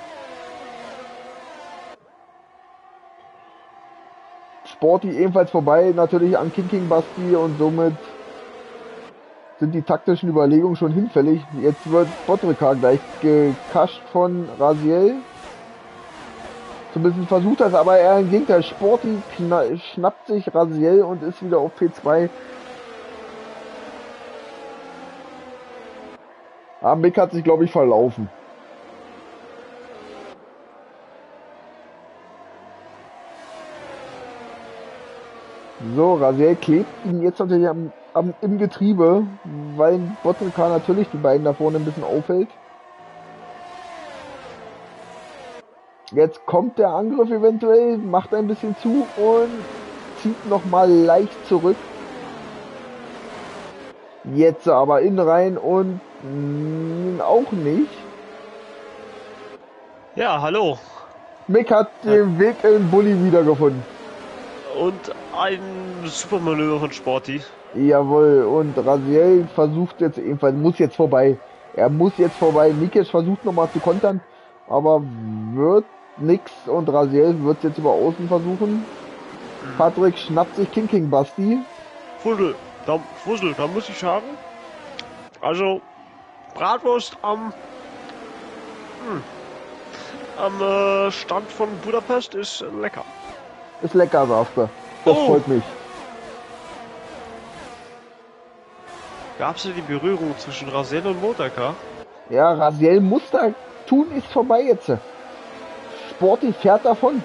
Sporty ebenfalls vorbei, natürlich an King King Basti, und somit sind die taktischen Überlegungen schon hinfällig. Jetzt wird Bottrika gleich gekascht von Raziel. Zumindest versucht das, aber er im Gegenteil. Sporty schnappt sich Raziel und ist wieder auf P zwei. Ah, Mick hat sich, glaube ich, verlaufen. So, Raziel klebt ihn jetzt natürlich am, am, im Getriebe, weil Bottrika natürlich die beiden da vorne ein bisschen auffällt. Jetzt kommt der Angriff eventuell, macht ein bisschen zu und zieht nochmal leicht zurück. Jetzt aber in rein und mh, auch nicht. Ja, hallo. Mick hat den Weg in Bulli wiedergefunden. Und ein super Manöver von Sporty. Jawohl, und Raziel versucht jetzt ebenfalls, muss jetzt vorbei. Er muss jetzt vorbei. Mikic versucht nochmal zu kontern, aber wird nix, und Raziel wird jetzt über Außen versuchen. Patrick schnappt sich King King Basti. Fussel, da, Fussel, da muss ich sagen, also Bratwurst am, hm, am äh, Stand von Budapest ist lecker. Ist lecker, sagst du. Das Oh. freut mich. Gab es ja die Berührung zwischen Raziel und Bottrika? Ja, Raziel muss da tun, ist vorbei jetzt. Sporty fährt davon.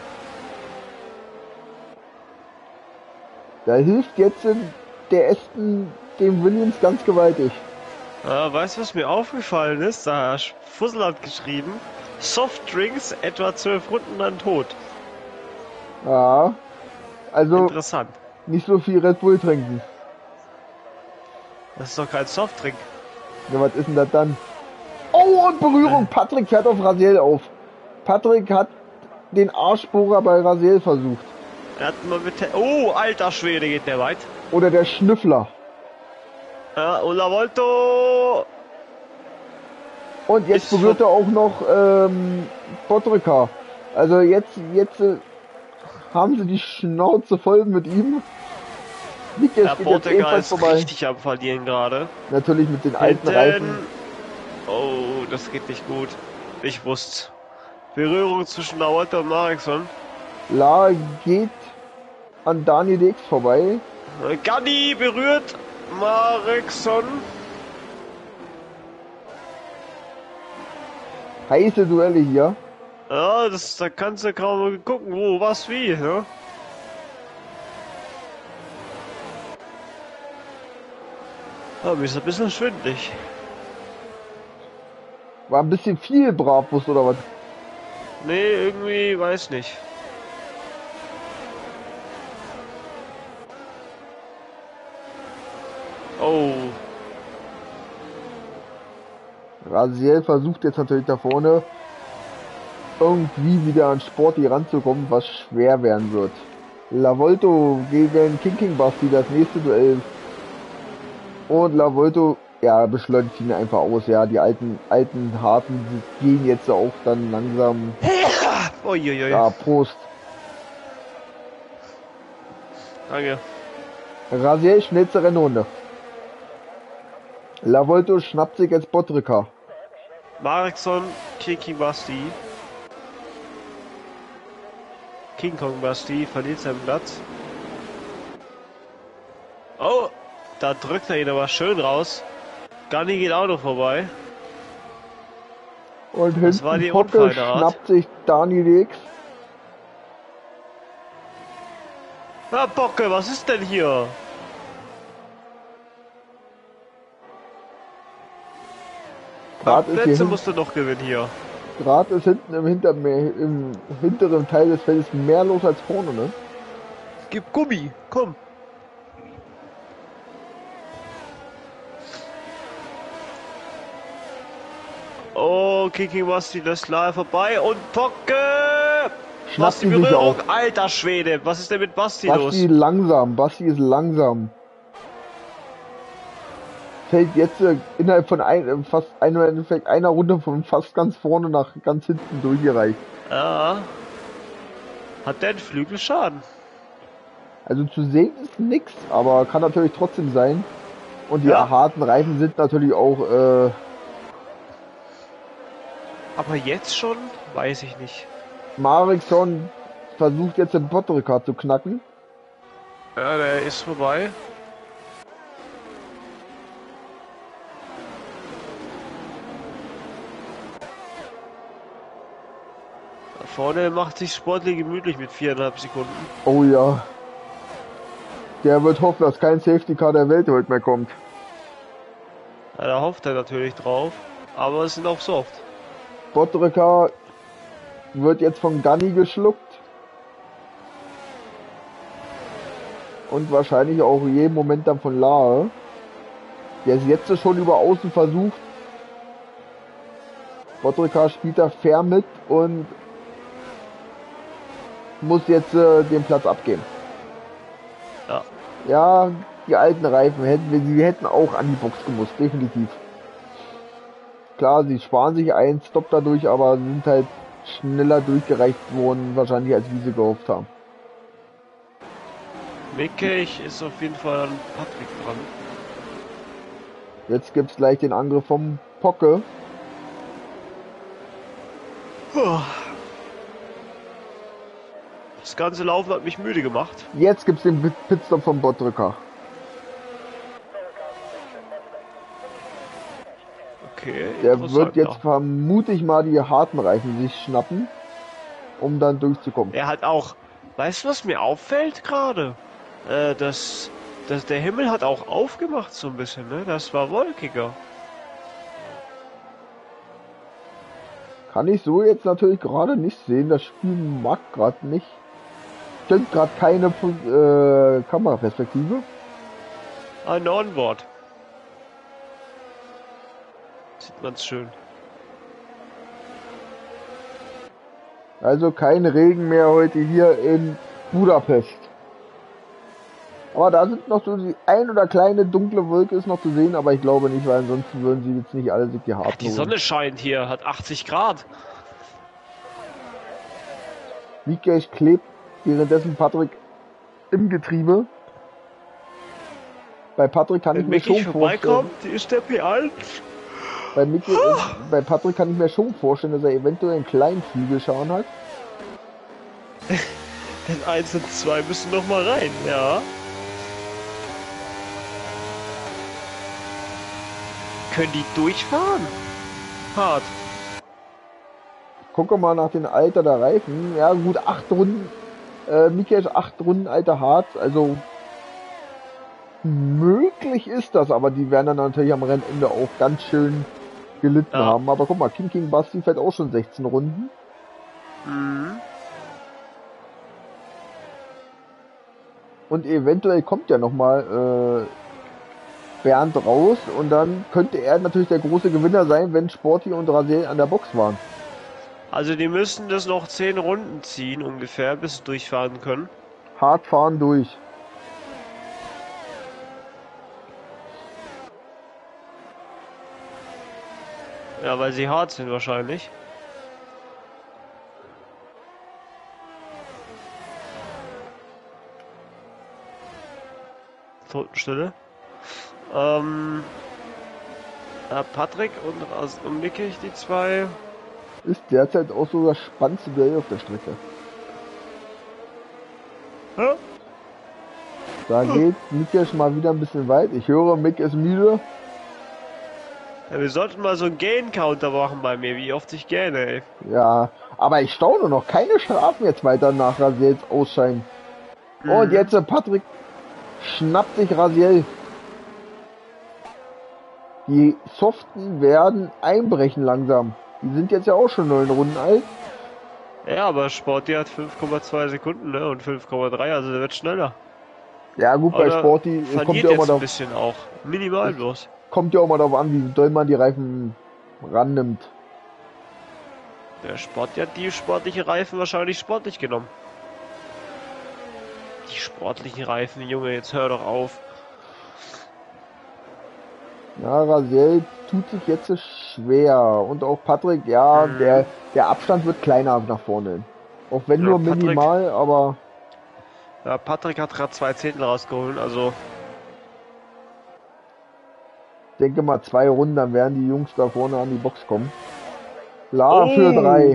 Da hilft jetzt der Aston dem Williams ganz gewaltig. Äh, weißt du, was mir aufgefallen ist? Da hat Fussel hat geschrieben, Softdrinks etwa zwölf Runden dann tot. Ja, also Interessant. nicht so viel Red Bull trinken. Das ist doch kein Softdrink. Ja, was ist denn das dann? Oh, und Berührung. Patrick fährt auf Raziel auf. Patrick hat den Arschbohrer bei Raziel versucht. Er hat mal mit. Oh, alter Schwede, geht der weit. Oder der Schnüffler. Ja, Ola Volto. Und jetzt Ist berührt er auch noch ähm, Bottrika. Also jetzt, jetzt äh, haben sie die Schnauze voll mit ihm. Mick Der geht jetzt Bottrika ebenfalls ist vorbei. richtig am Verlieren gerade. Natürlich mit den alten Hinten. Reifen. Oh, das geht nicht gut. Ich wusste. Berührung zwischen La Volta und Mariksson. La geht an Dani D X vorbei. Ganni berührt Mariksson. Heiße Duelle hier. Ja, das, da kannst du kaum gucken, wo, was, wie, ne? Ja, mir ist ein bisschen schwindelig. War ein bisschen viel Bratwurst oder was? Nee, irgendwie, weiß nicht. Oh, Raziel versucht jetzt natürlich da vorne irgendwie wieder an Sporty ranzukommen, was schwer werden wird. Lavolto gegen King King Basti, das nächste Duell. Und Lavolto, ja, beschleunigt ihn einfach aus. Ja, die alten, alten Harten die gehen jetzt auch dann langsam. Uiuiui. Ja, Prost. Danke. Raziel, schnellste Rennrunde. Lavolto schnappt sich jetzt Botrika. Markson, King King Basti. King Kong Basti verliert seinen Platz. Oh, da drückt er ihn aber schön raus. Gunny geht auch noch vorbei. Und Das war hinten die Pocke unfeine Art. schnappt sich Daniel X. Na Bocke, was ist denn hier? Grad ist, hier Plätze hin, musst du noch gewinnen hier. Grad ist hinten im, Hinter, im hinteren Teil des Feldes mehr los als vorne, ne? Gib Gummi, komm. Oh, Kiki Basti lässt Laie vorbei und Pocke! Schnappt Basti ihn sich Berührung, auch. alter Schwede, was ist denn mit Basti, Basti los? langsam, Basti ist langsam. Fällt jetzt äh, innerhalb von ein, äh, fast einer, einer Runde von fast ganz vorne nach ganz hinten durchgereicht. Ja. Hat der einen Flügelschaden? Also zu sehen ist nix, aber kann natürlich trotzdem sein. Und die Ja. harten Reifen sind natürlich auch, äh, Aber jetzt schon? Weiß ich nicht. Marikson versucht jetzt den Botrika zu knacken. Ja, der ist vorbei. Da vorne macht sich sportlich gemütlich mit viereinhalb Sekunden. Oh ja. Der wird hoffen, dass kein Safety Car der Welt heute mehr kommt. Ja, da hofft er natürlich drauf. Aber es sind auch soft. Botrika wird jetzt von Gunny geschluckt. Und wahrscheinlich auch jeden Moment dann von Lahe. Der es jetzt schon über außen versucht. Botrika spielt da fair mit und muss jetzt äh, den Platz abgeben. Ja. Ja, die alten Reifen hätten, sie hätten auch an die Box gemusst, definitiv. Klar, sie sparen sich einen Stop dadurch, aber sind halt schneller durchgereicht worden, wahrscheinlich als wie sie gehofft haben. Mickey ist auf jeden Fall an Patrick dran. Jetzt gibt's gleich den Angriff vom Pocke. Das ganze Laufen hat mich müde gemacht. Jetzt gibt's den Pit- Pitstop vom Botrika. Okay, Der interessant, wird jetzt ja. vermute ich mal die harten Reifen sich schnappen, um dann durchzukommen. Er hat auch, weißt du, was mir auffällt gerade? Äh, das, das, der Himmel hat auch aufgemacht so ein bisschen, ne? Das war wolkiger. Kann ich so jetzt natürlich gerade nicht sehen. Das Spiel mag gerade nicht. Stimmt gerade keine äh, Kameraperspektive. Ein Onboard. Sieht man's schön. Also kein Regen mehr heute hier in Budapest. Aber da sind noch so die ein oder kleine dunkle Wolke ist noch zu sehen, aber ich glaube nicht, weil ansonsten würden sie jetzt nicht alle sich die Harten Die holen. Sonne scheint hier, hat achtzig Grad. Mikesh klebt währenddessen Patrick im Getriebe. Bei Patrick kann Wenn ich mir Mickey schon vorstellen. vorbeikommt, ist der P eins. Bei, Mickey, bei Patrick kann ich mir schon vorstellen, dass er eventuell einen kleinen Flügelschaden hat. Denn eins und zwei müssen noch mal rein, ja. Können die durchfahren? Hart. Gucke mal nach dem Alter der Reifen. Ja gut, acht Runden. Äh, Mikesh acht Runden alter Harz. Also möglich ist das, aber die werden dann natürlich am Rennende auch ganz schön gelitten Ja. haben. Aber guck mal, King King Basti fährt auch schon sechzehn Runden. Mhm. Und eventuell kommt ja nochmal Bernd raus und dann könnte er natürlich der große Gewinner sein, wenn Sporty und Raziel an der Box waren. Also die müssen das noch zehn Runden ziehen ungefähr, bis sie durchfahren können. Hart fahren durch. Ja, weil sie hart sind wahrscheinlich. Totenstille. Ähm, ja, Patrick und, Ras- und Mickig, die zwei. Ist derzeit auch so das spannendste Duell auf der Strecke. Ja? Da geht Mickey mal wieder ein bisschen weit. Ich höre, Mick ist müde. Ja, wir sollten mal so einen Gain-Counter machen bei mir, wie oft ich gähne, ey. Ja, aber ich staune noch. Keine Strafen jetzt weiter nach Raziels Ausscheiden. Mhm. Und jetzt äh, Patrick schnappt sich Raziel. Die Soften werden einbrechen langsam. Die sind jetzt ja auch schon neun Runden alt. Ja, aber Sporty hat fünf Komma zwei Sekunden, ne? Und fünf Komma drei, also der wird schneller. Ja gut, bei Oder Sporty es kommt verliert ja, auch mal jetzt ein darauf, bisschen auch. Minimal bloß. kommt ja auch mal darauf an, wie doll man die Reifen rannimmt. Der Sporty hat die sportlichen Reifen wahrscheinlich sportlich genommen. Die sportlichen Reifen, Junge, jetzt hör doch auf. Ja, Raziel tut sich jetzt schwer. Und auch Patrick, ja, Mhm. der, der Abstand wird kleiner nach vorne. Auch wenn Ja, nur Patrick- minimal, aber Ja, Patrick hat gerade zwei Zehntel rausgeholt, also ich denke mal zwei Runden, dann werden die Jungs da vorne an die Box kommen. La Oh. für drei.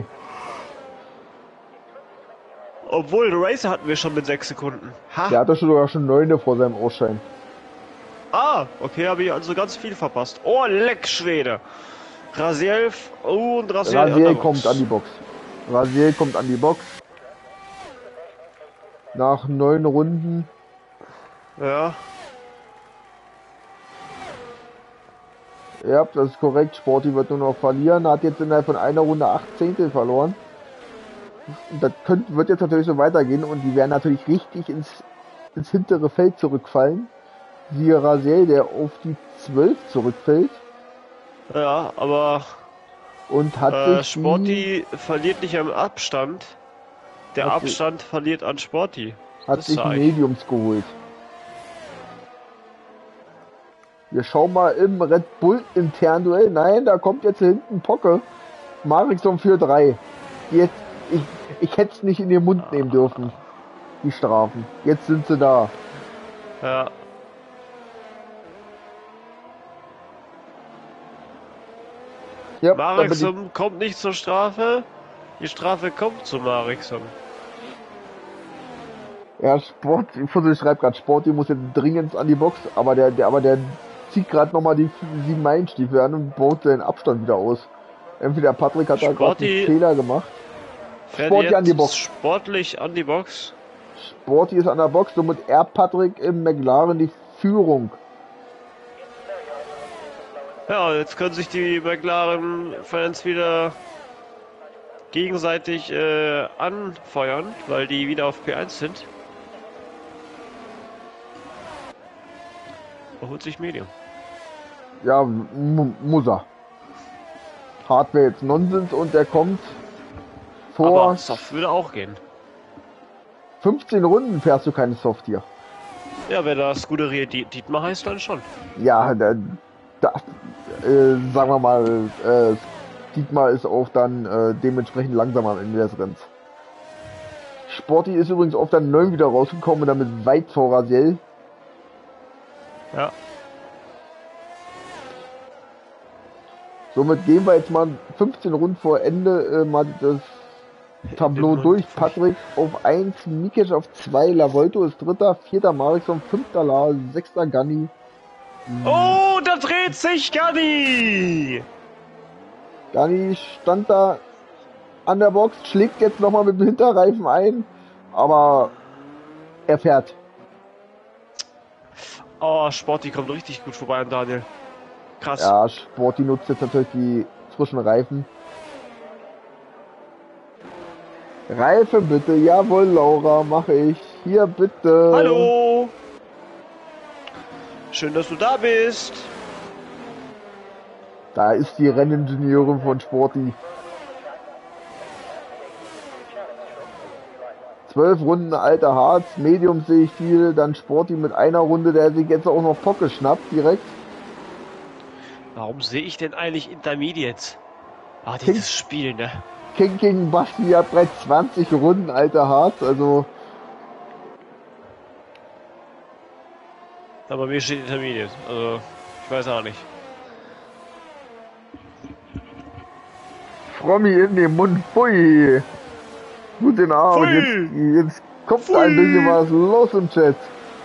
obwohl der Racer hatten wir schon mit sechs Sekunden. Ha! Der hatte schon sogar schon neune vor seinem Ausscheiden. Ah, okay, habe ich also ganz viel verpasst. Oh, leck Schwede. Raziel oh, und Raziel, an der Raziel Box. kommt an die Box. Raziel kommt an die Box. Nach neun Runden. Ja, Ja, das ist korrekt. Sporty wird nur noch verlieren. Hat jetzt innerhalb von einer Runde acht Zehntel verloren. Das könnte, wird jetzt natürlich so weitergehen und die werden natürlich richtig ins, ins hintere Feld zurückfallen. Siehe Raziel, der auf die zwölf zurückfällt ja, aber und hat äh, sich die, Sporty verliert nicht am Abstand. Der Hat sie- Abstand verliert an Sporty. hat Das sich sag ich. Mediums geholt. Wir schauen mal im Red Bull intern Duell. Nein, da kommt jetzt hinten Pocke. Marikson für drei. Jetzt, ich, ich hätte es nicht in den Mund nehmen dürfen. Die Strafen. Jetzt sind sie da. Ja, Ja, da bin ich- Marixum kommt nicht zur Strafe. Die Strafe kommt zu Marixum. Ja, Sport, ich schreibt gerade Sport, die muss jetzt dringend an die Box, aber der, der, aber der zieht gerade nochmal die sieben Meilenstiefel an und baut seinen Abstand wieder aus. Entweder Patrick hat da gerade Sporty- einen Fehler gemacht. Fährt Sporty jetzt an die Box. sportlich an die Box. Sporty ist an der Box, somit erbt Patrick im McLaren die Führung. Ja, jetzt können sich die McLaren-Fans wieder gegenseitig äh, anfeuern, weil die wieder auf P eins sind. Er holt sich Medium. Ja, mu- muss er. Hardware jetzt Nonsens und der kommt vor Aber Soft würde auch gehen. fünfzehn Runden fährst du keine Soft hier. Ja, wenn das Scuderia Diet- Dietmar heißt, dann schon. Ja, da, da äh, sagen wir mal, äh, Dietmar ist auch dann äh, dementsprechend langsam am Ende des Rennens. Sporty ist übrigens auf der neun wieder rausgekommen und damit weit vor Raziel. Ja. Somit gehen wir jetzt mal fünfzehn Runden vor Ende äh, mal das Tableau Rund durch. durch. Patrick auf eins, Mikic auf zwei, Lavolto ist dritter, vierter Marikson, fünfter La, sechster Ganni. Oh, da dreht sich Gani! Ganni stand da an der Box, schlägt jetzt nochmal mit dem Hinterreifen ein, aber er fährt. Oh, Sporty kommt richtig gut vorbei an Daniel. Krass. Ja, Sporty nutzt jetzt natürlich die frischen Reifen. Reifen bitte, jawohl Laura, mache ich. Hier bitte. Hallo! Schön, dass du da bist. Da ist die Renningenieurin von Sporty. Zwölf Runden alter Harz, Medium sehe ich viel, dann Sporty mit einer Runde, der sich jetzt auch noch Pock geschnappt direkt. Warum sehe ich denn eigentlich Intermediates? Ah, dieses Spiel, ne? King King Basti hat bereits zwanzig Runden alter Harz, also... Aber mir steht Intermediate, also ich weiß auch nicht. Frommi in den Mund, pfui! Guten Abend, jetzt, jetzt kommt Pfui. Ein bisschen was los im Chat.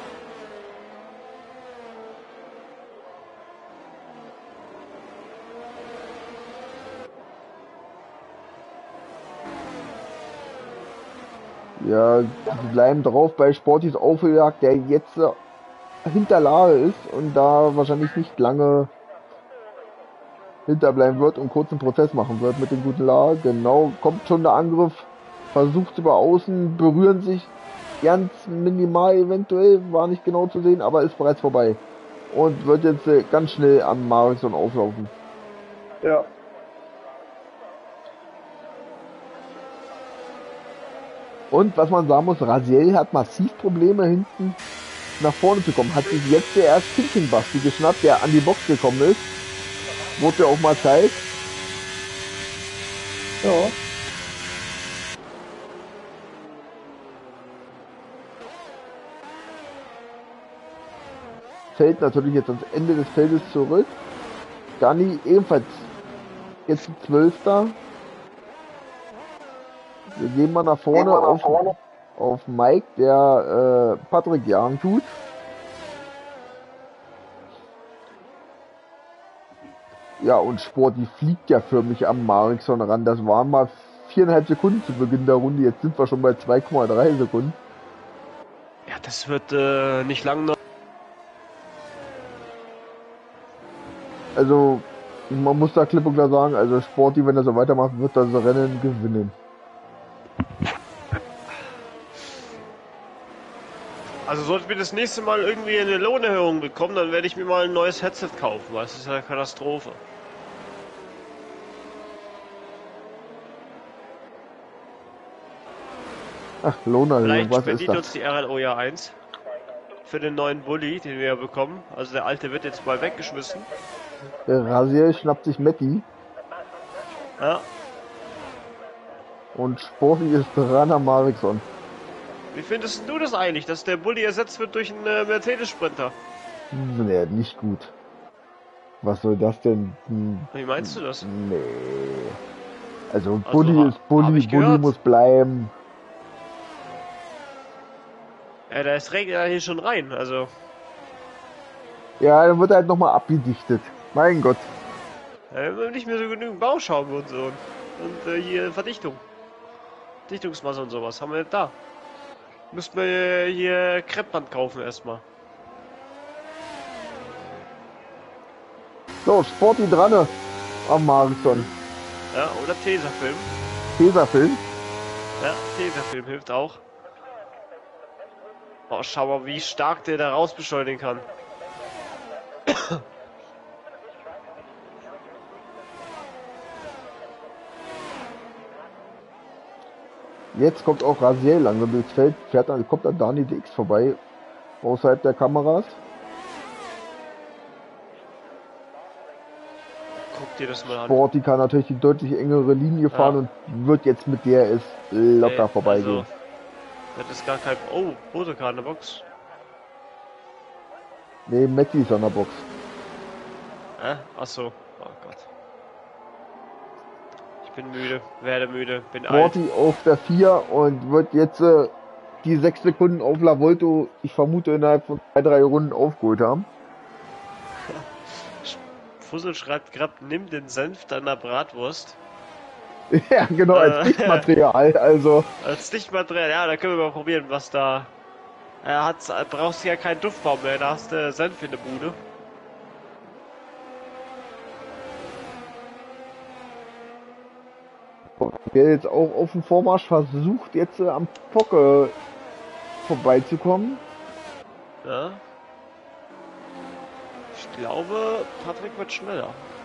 Ja, die bleiben drauf bei Sportys Aufholjagd, der jetzt hinter Lare ist und da wahrscheinlich nicht lange hinterbleiben wird und kurzen Prozess machen wird mit dem guten Lare. Genau, kommt schon der Angriff, versucht über außen, berühren sich ganz minimal eventuell, war nicht genau zu sehen, aber ist bereits vorbei und wird jetzt ganz schnell am Mariksson auflaufen. Ja. Und was man sagen muss, Raziel hat massiv Probleme hinten nach vorne zu kommen. Hat sich jetzt der erst King King Basti geschnappt, der an die Box gekommen ist. Wurde ja auch mal Zeit. Ja. Fällt natürlich jetzt ans Ende des Feldes zurück. Dani ebenfalls jetzt Zwölfter. Wir gehen mal nach vorne, mal nach auf, vorne. auf Mike, der äh, Patrick Jahren tut. Ja, und Sporty fliegt ja für mich am Mariksson ran. Das waren mal viereinhalb Sekunden zu Beginn der Runde. Jetzt sind wir schon bei zwei Komma drei Sekunden. Ja, das wird äh, nicht lang noch. Also, man muss da klipp und klar sagen, also Sporty, wenn er so weitermacht, wird das Rennen gewinnen. Also sollten wir das nächste Mal irgendwie eine Lohnerhöhung bekommen, dann werde ich mir mal ein neues Headset kaufen, weil es ist ja eine Katastrophe. Ach, Lohnerhöhung, Vielleicht was ist spendiert das? uns die R L O ja eins für den neuen Bulli, den wir ja bekommen. Also der alte wird jetzt mal weggeschmissen. Der Raziel schnappt sich Matti. Ja. Und Sporty ist dran am Mariksson. Wie findest du das eigentlich, dass der Bulli ersetzt wird durch einen äh, Mercedes-Sprinter? Nee, nicht gut. Was soll das denn? Hm, Wie meinst du das? Nee. Also, Also, Bulli ha- ist hab Bulli, ich Bulli gehört. muss bleiben. Ja, da ist Regler hier schon rein, also. Ja, dann wird halt nochmal abgedichtet. Mein Gott. Ja, wir haben nicht mehr so genügend Bauschaum und so. Und äh, hier Verdichtung. Dichtungsmasse und sowas haben wir nicht da. Müssten wir hier Kreppband kaufen erstmal. So, Sporty dran am Mariksson. Ja, oder Tesafilm. Tesafilm. Ja, Tesafilm hilft auch. Oh, schau mal, wie stark der da raus beschleunigen kann. Jetzt kommt auch Raziel langsam durchs Feld. Fährt dann, kommt dann Dani D X vorbei. Außerhalb der Kameras. Guck dir das mal an. Sporty kann natürlich die deutlich engere Linie fahren Ja. und wird jetzt mit der es locker Ey, vorbeigehen. Also, das ist gar kein... Oh, Motorcar in der Box. Nee, Matti ist an der Box. Hä? Achso. Oh Gott. Ich bin müde, werde müde, bin alt. Sporty auf der vier und wird jetzt äh, die sechs Sekunden auf La Volto, ich vermute, innerhalb von zwei, drei Runden aufgeholt haben. Fussel schreibt gerade, nimm den Senf deiner Bratwurst. Ja, genau, als Äh, Dichtmaterial, also. Als Dichtmaterial, ja, da können wir mal probieren, was da... Er hat, brauchst du ja keinen Duftbaum mehr, da hast du Senf in der Bude. Der jetzt auch auf dem Vormarsch versucht, jetzt äh, am Pocke vorbeizukommen. Ja. Ich glaube, Patrick wird schneller.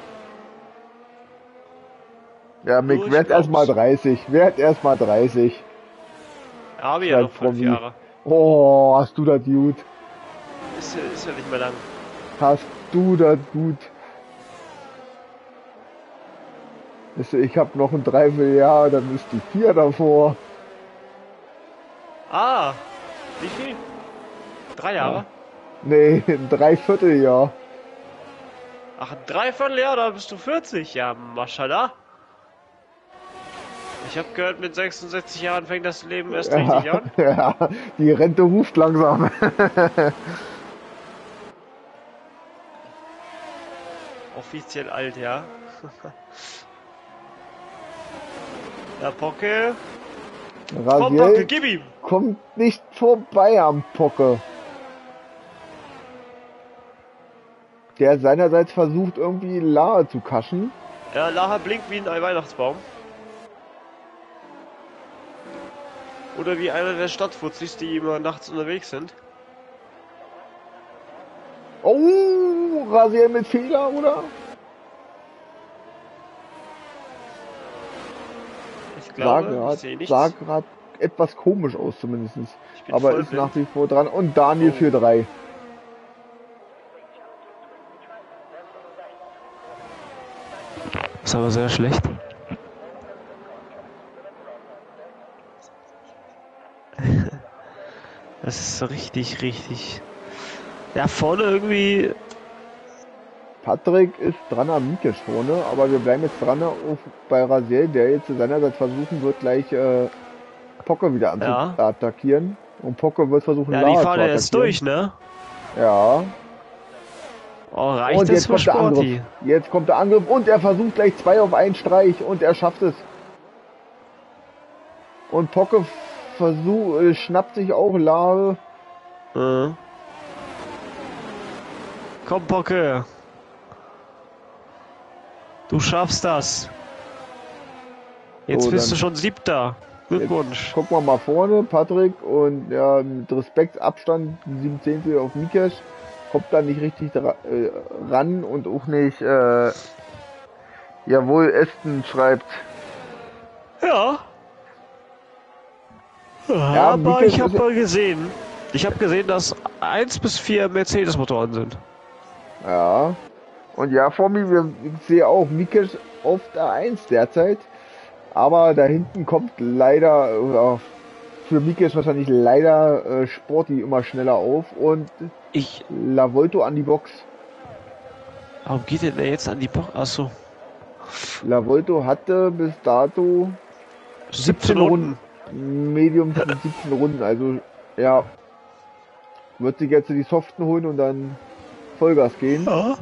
Ja, Mick, Nur ich werd erst mal glaub's. dreißig. Werd erst mal dreißig. Ja, habe ich ja Schreibt noch fünf Promi. Jahre. Oh, hast du das gut. Ist ja, ist ja nicht mehr lang. Hast du das gut. Weißt du, ich hab noch ein Dreivierteljahr, dann ist die vier davor. Ah, wie viel? Drei Jahre? Nee, ein Dreivierteljahr. Ach, ein Dreivierteljahr, da bist du vierzig. Ja, Maschallah. Ich habe gehört, mit sechsundsechzig Jahren fängt das Leben erst richtig Ja, an. ja, die Rente ruft langsam. Offiziell alt, ja. Ja, Pocke. Komm, Pocke, Rasiel gib ihm. kommt nicht vorbei am Pocke. Der seinerseits versucht irgendwie Lahe zu kaschen. Ja, Laha blinkt wie ein Weihnachtsbaum. Oder wie einer der Stadtfuzis, die immer nachts unterwegs sind. Oh, Rasiel mit Fehler, oder? Ich Sah glaube, ich grad, sehe nichts. sah grad etwas komisch aus zumindest. Ich bin Aber voll ist blind. nach wie vor dran. Und Daniel Oh. für drei. Ist aber sehr schlecht. Das ist so richtig, richtig. Ja, vorne irgendwie. Patrick ist dran am Mikisch vorne, aber wir bleiben jetzt dran auf, bei Rasiel, der jetzt seinerseits versuchen wird, gleich äh, Pocke wieder Ja. anzuattackieren. Und Pocke wird versuchen, Ja, Lara die zu fahren ja jetzt attackieren. durch, ne? Ja. Oh, reicht Und das jetzt für kommt der Angriff. Sporty? Jetzt kommt der Angriff und er versucht gleich zwei auf einen Streich und er schafft es. Und Pocke versuch, äh, schnappt sich auch Lara. Äh. Komm, Pocke. Du schaffst das. Jetzt So, bist dann- du schon Siebter. Glückwunsch. Gucken wir mal vorne, Patrick, und ja, mit Respektabstand, sieben Zehntel auf Mikesh, kommt da nicht richtig dra äh, ran und auch nicht, äh, jawohl, Aston schreibt. Ja. Ja, aber Mikkel ich ist habe ja- mal gesehen, ich habe gesehen, dass eins bis vier Mercedes-Motoren sind. Ja. Und ja, vor mir, wir- ich sehe auch Mikesh auf der eins derzeit, aber da hinten kommt leider, oder für Mikesh wahrscheinlich leider äh, Sporty immer schneller auf und Ich. Lavolto an die Box. Warum geht denn der jetzt an die Box? Achso. Lavolto hatte bis dato siebzehn Runden. Medium mit siebzehn Runden, also ja, wird sich jetzt die Soften holen und dann Vollgas gehen. Ja.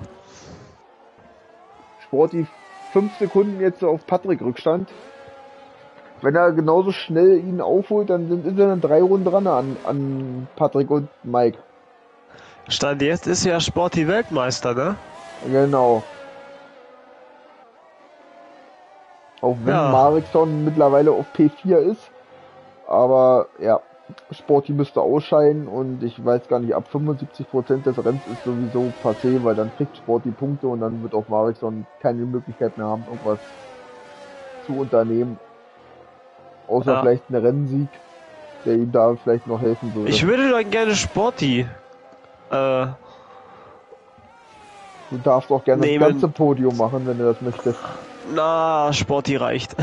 Sporty fünf Sekunden jetzt auf Patrick Rückstand. Wenn er genauso schnell ihn aufholt, dann sind ist er dann drei Runden dran an, an Patrick und Mike. Stand jetzt ist ja Sporty Weltmeister, ne? Genau. Auch wenn Ja. Mariksson mittlerweile auf P vier ist. Aber ja, Sporty müsste ausscheiden und ich weiß gar nicht, ab fünfundsiebzig Prozent des Rennens ist sowieso passé, weil dann kriegt Sporty Punkte und dann wird auch Mariksson keine Möglichkeit mehr haben, irgendwas zu unternehmen. Außer Ja. vielleicht ein Rennsieg, der ihm da vielleicht noch helfen würde. Ich würde dann gerne Sporty. Äh, Du darfst auch gerne Nehmen. das ganze Podium machen, wenn du das möchtest. na, Sporty reicht.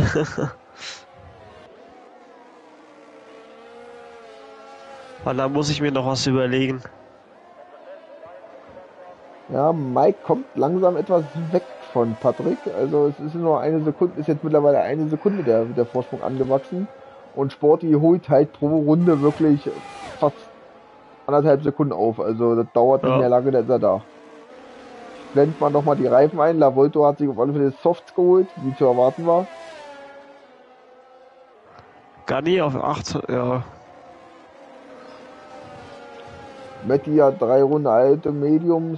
Und da muss ich mir noch was überlegen. Ja, Mike kommt langsam etwas weg von Patrick. Also es ist nur eine Sekunde, ist jetzt mittlerweile eine Sekunde der, der Vorsprung angewachsen. Und Sporty holt halt pro Runde wirklich fast anderthalb Sekunden auf. Also das dauert nicht Ja. mehr lange, dann ist er da. Blendet man nochmal die Reifen ein. Lavolto hat sich auf alle Fälle Softs geholt, wie zu erwarten war. Gani auf acht, ja. Matti hat drei Runden alte Mediums.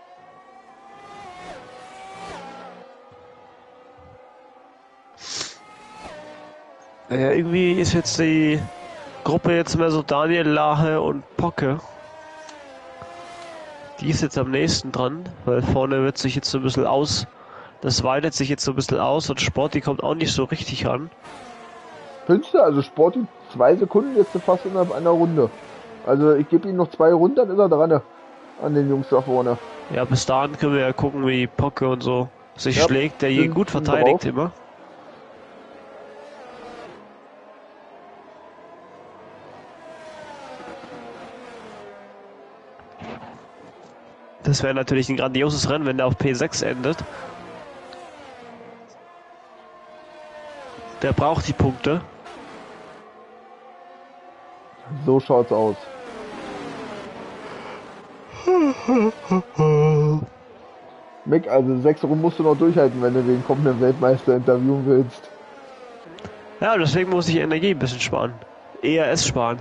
Ja, irgendwie ist jetzt die Gruppe jetzt mehr so Daniel, Lahe und Pocke. Die ist jetzt am nächsten dran, weil vorne wird sich jetzt so ein bisschen aus. Das weitet sich jetzt so ein bisschen aus und Sport, die kommt auch nicht so richtig ran. Findest du? Also Sporty zwei Sekunden jetzt fast innerhalb einer Runde. Also ich gebe ihm noch zwei Runden, dann ist er dran an den Jungs da vorne. Ja, bis dahin können wir ja gucken, wie Pocke und so sich Ja, schlägt, der hier sind- gut sind verteidigt drauf. immer. Das wäre natürlich ein grandioses Rennen, wenn der auf P sechs endet. Der braucht die Punkte. So schaut's aus. Mick, also sechs Runden musst du noch durchhalten, wenn du den kommenden Weltmeister interviewen willst. Ja, deswegen muss ich Energie ein bisschen sparen. E R S sparen.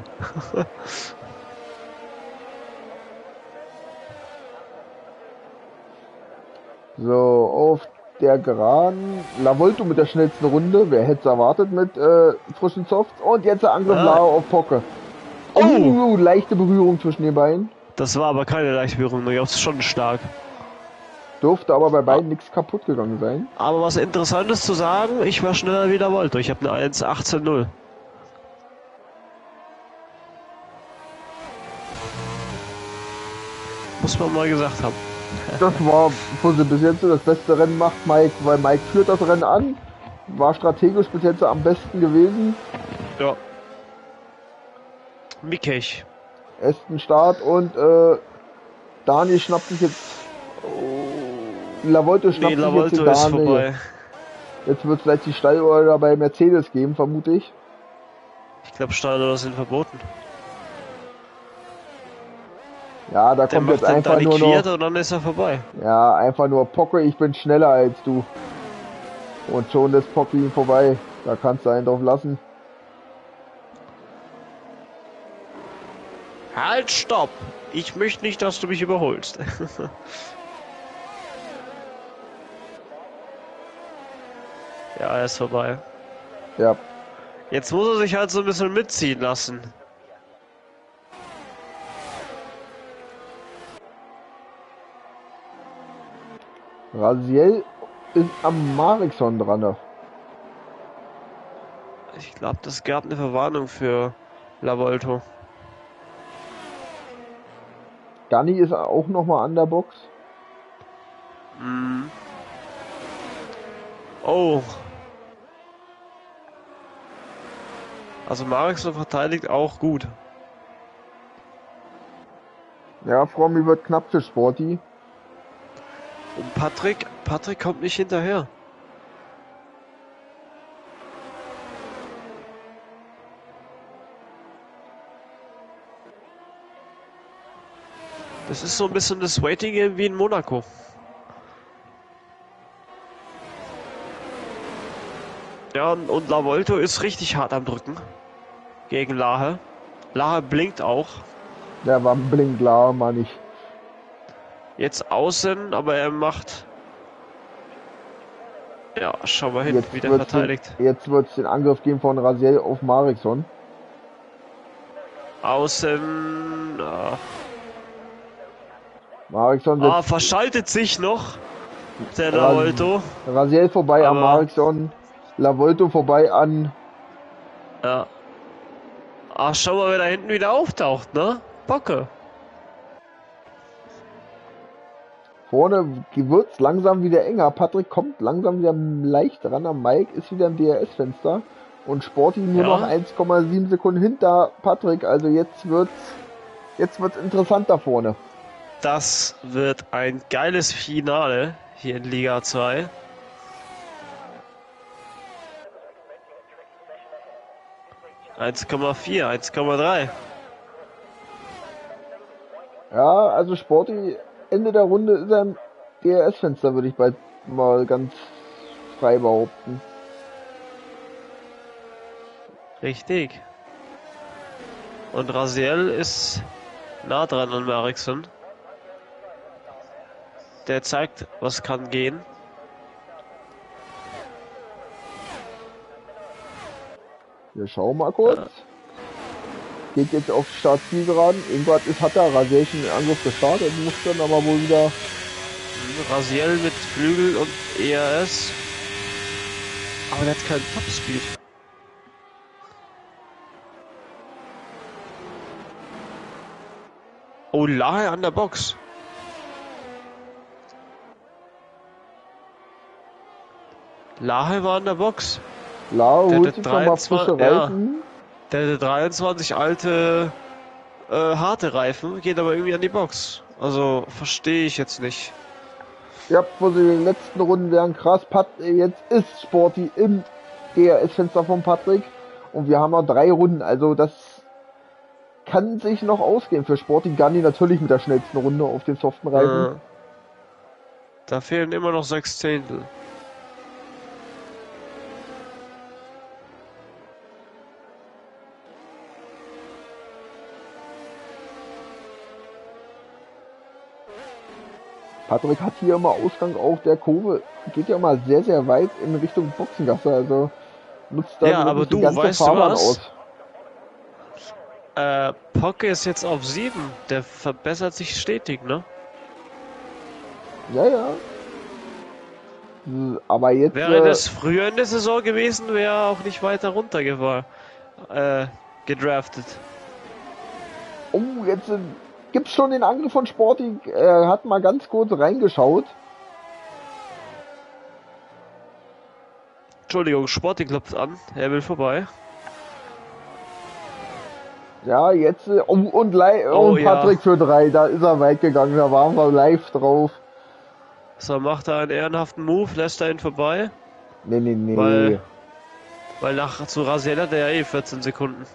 So, auf der Geraden. Lavolto mit der schnellsten Runde. Wer hätte es erwartet mit äh, frischen Softs? Und jetzt der Angriff Ah. Lau auf Pocke. Oh! Uh, leichte Berührung zwischen den beiden. Das war aber keine leichte Berührung, das ist schon stark. Dürfte aber bei beiden nichts kaputt gegangen sein. Aber was Interessantes zu sagen, ich war schneller wie Lavolto. Ich habe eine eins achtzehn null. Muss man mal gesagt haben. Das war für sie bis jetzt das beste Rennen macht Mike, weil Mike führt das Rennen an. War strategisch bis jetzt am besten gewesen. Ja. Mickey. Ersten Start und äh, Daniel schnappt sich jetzt. Oh, Lavolto schnappt Nee, sich jetzt Lavolto den ist Daniel. vorbei. Jetzt wird es vielleicht die Stallorder bei Mercedes geben, vermute ich. Ich glaube, Stallorder sind verboten. Ja, da Der kommt macht jetzt den einfach Dani nur quert noch. und dann ist er vorbei. Ja, einfach nur Pocke, ich bin schneller als du. Und schon ist Pocke ihm vorbei. Da kannst du einen drauf lassen. Halt, stopp! Ich möchte nicht, dass du mich überholst. Ja, er ist vorbei. Ja. Jetzt muss er sich halt so ein bisschen mitziehen lassen. Raziel ist am Marikson dran. Ich glaube, das gab eine Verwarnung für Lavolto. Dani ist auch nochmal an der Box. Mhm. Oh. Also Marikson verteidigt auch gut. Ja, Frommi wird knapp für Sporty. Und Patrick, Patrick kommt nicht hinterher. Das ist so ein bisschen das Waiting Game wie in Monaco. Ja, und, und Lavolto ist richtig hart am Drücken. Gegen Lahe. Lahe blinkt auch. Der war blinklar, Mann ich. Jetzt außen, aber er macht... Ja, schau mal hin, wie der wird's verteidigt. Den, jetzt wird es den Angriff geben von Raziel auf Marikson. Außen... Ah, Marikson ah, setzt verschaltet sich noch. Der Ras- Lavolto. Raziel vorbei an Aber- Marikson. Lavolto vorbei an. Ja. Ach, schau mal, wer da hinten wieder auftaucht, ne? Pocke. Vorne wird es langsam wieder enger. Patrick kommt langsam wieder leicht ran am Mike, ist wieder im D R S-Fenster. Und Sporty nur Ja. noch eins Komma sieben Sekunden hinter Patrick. Also jetzt wird's, jetzt wird's interessant da vorne. Das wird ein geiles Finale hier in Liga zwei. eins Komma vier, eins Komma drei. Ja, also Sporty, Ende der Runde ist er im D R S-Fenster, würde ich bald mal ganz frei behaupten. Richtig. Und Raziel ist nah dran an Marikson. Der zeigt, was kann gehen. Wir schauen mal kurz. geht jetzt auf Startzielgeraden. Irgendwas ist, hat der Rasiel schon den Angriff gestartet, muss dann aber wohl wieder. Rasiel mit Flügel und E R S. Aber der hat keinen Topspeed. Oh, Lahe an der Box. Lahe war an der Box. Lau Der holt hat sich nochmal frische ja. Reifen. Der hatte dreiundzwanzig alte, äh, harte Reifen, geht aber irgendwie an die Box. Also, verstehe ich jetzt nicht. Ja, wo sie die letzten Runden wären krass. Pat, jetzt ist Sporty im D R S-Fenster von Patrick. Und wir haben noch drei Runden. Also das kann sich noch ausgehen für Sporty. Gandhi natürlich mit der schnellsten Runde auf den soften Reifen. Äh, da fehlen immer noch sechs Zehntel. Patrick hat hier immer Ausgang auf der Kurve. Geht ja mal sehr, sehr weit in Richtung Boxengasse. Also nutzt da Ja, aber die du, ganze weißt du Fahrbahn was? aus. Äh, Pocke ist jetzt auf sieben. Der verbessert sich stetig, ne? Ja, ja. Aber jetzt. Wäre äh, das früher in der Saison gewesen, wäre er auch nicht weiter runtergefahren. Äh, gedraftet. Oh, jetzt äh, gibt's schon den Angriff von Sporty. Er hat mal ganz kurz reingeschaut. Entschuldigung, Sporting klopft an. Er will vorbei. Ja, jetzt. Äh, oh, und, li Oh, und Patrick ja. für drei. Da ist er weit gegangen. Da waren wir live drauf. So, macht er einen ehrenhaften Move, lässt er ihn vorbei. Nee, nee, nee. Weil- Weil nach zu Rasiel hat er ja eh vierzehn Sekunden.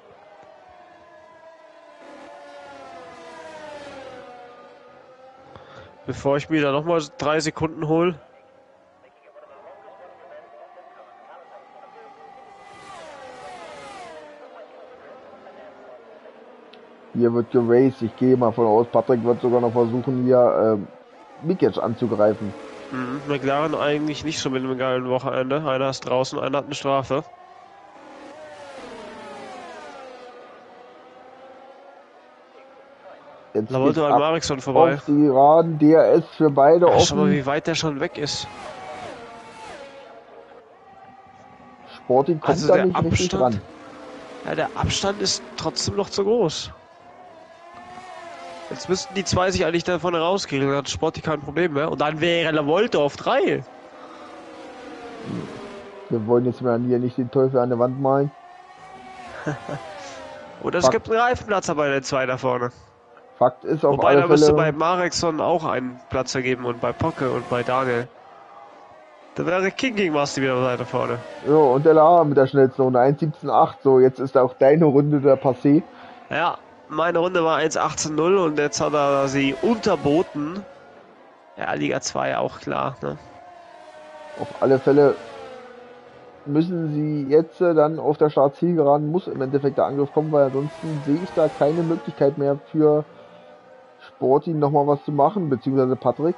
Bevor ich mir da nochmal drei Sekunden hole. Hier wird geraced. Ich gehe mal von aus. Patrick wird sogar noch versuchen, hier ähm, Mikic anzugreifen. Mhm. McLaren eigentlich nicht so mit einem geilen Wochenende. Einer ist draußen, einer hat eine Strafe. Jetzt Da wollte geht's ein ab Mariksson vorbei. auf die Geraden. D R S für beide Ach, schau mal, offen. wie weit der schon weg ist. Sporty kommt Also da der nicht richtig Abstand- ran. Ja, der Abstand ist trotzdem noch zu groß. Jetzt müssten die zwei sich eigentlich davon rauskriegen, dann hat Sporty kein Problem mehr. Und dann wäre La Volte auf drei. Wir wollen jetzt mal hier nicht den Teufel an der Wand malen. Und es Fuck. gibt einen Reifenplatz bei den zwei da vorne. Fakt ist auf Wobei, alle da müsste bei Fälle. Marekson auch einen Platz ergeben und bei Pocke und bei Daniel. Da wäre King gegen Basti wieder weiter vorne. Ja, und der Lara mit der schnellsten Runde. eins siebzehn acht. So, jetzt ist auch deine Runde der Passé. Ja, meine Runde war eins achtzehn null und jetzt hat er sie unterboten. Ja, Liga zwei auch klar, ne? Auf alle Fälle müssen sie jetzt äh, dann auf der Startzielgeraden, muss im Endeffekt der Angriff kommen, weil ansonsten sehe ich da keine Möglichkeit mehr für Sporty nochmal was zu machen, beziehungsweise Patrick.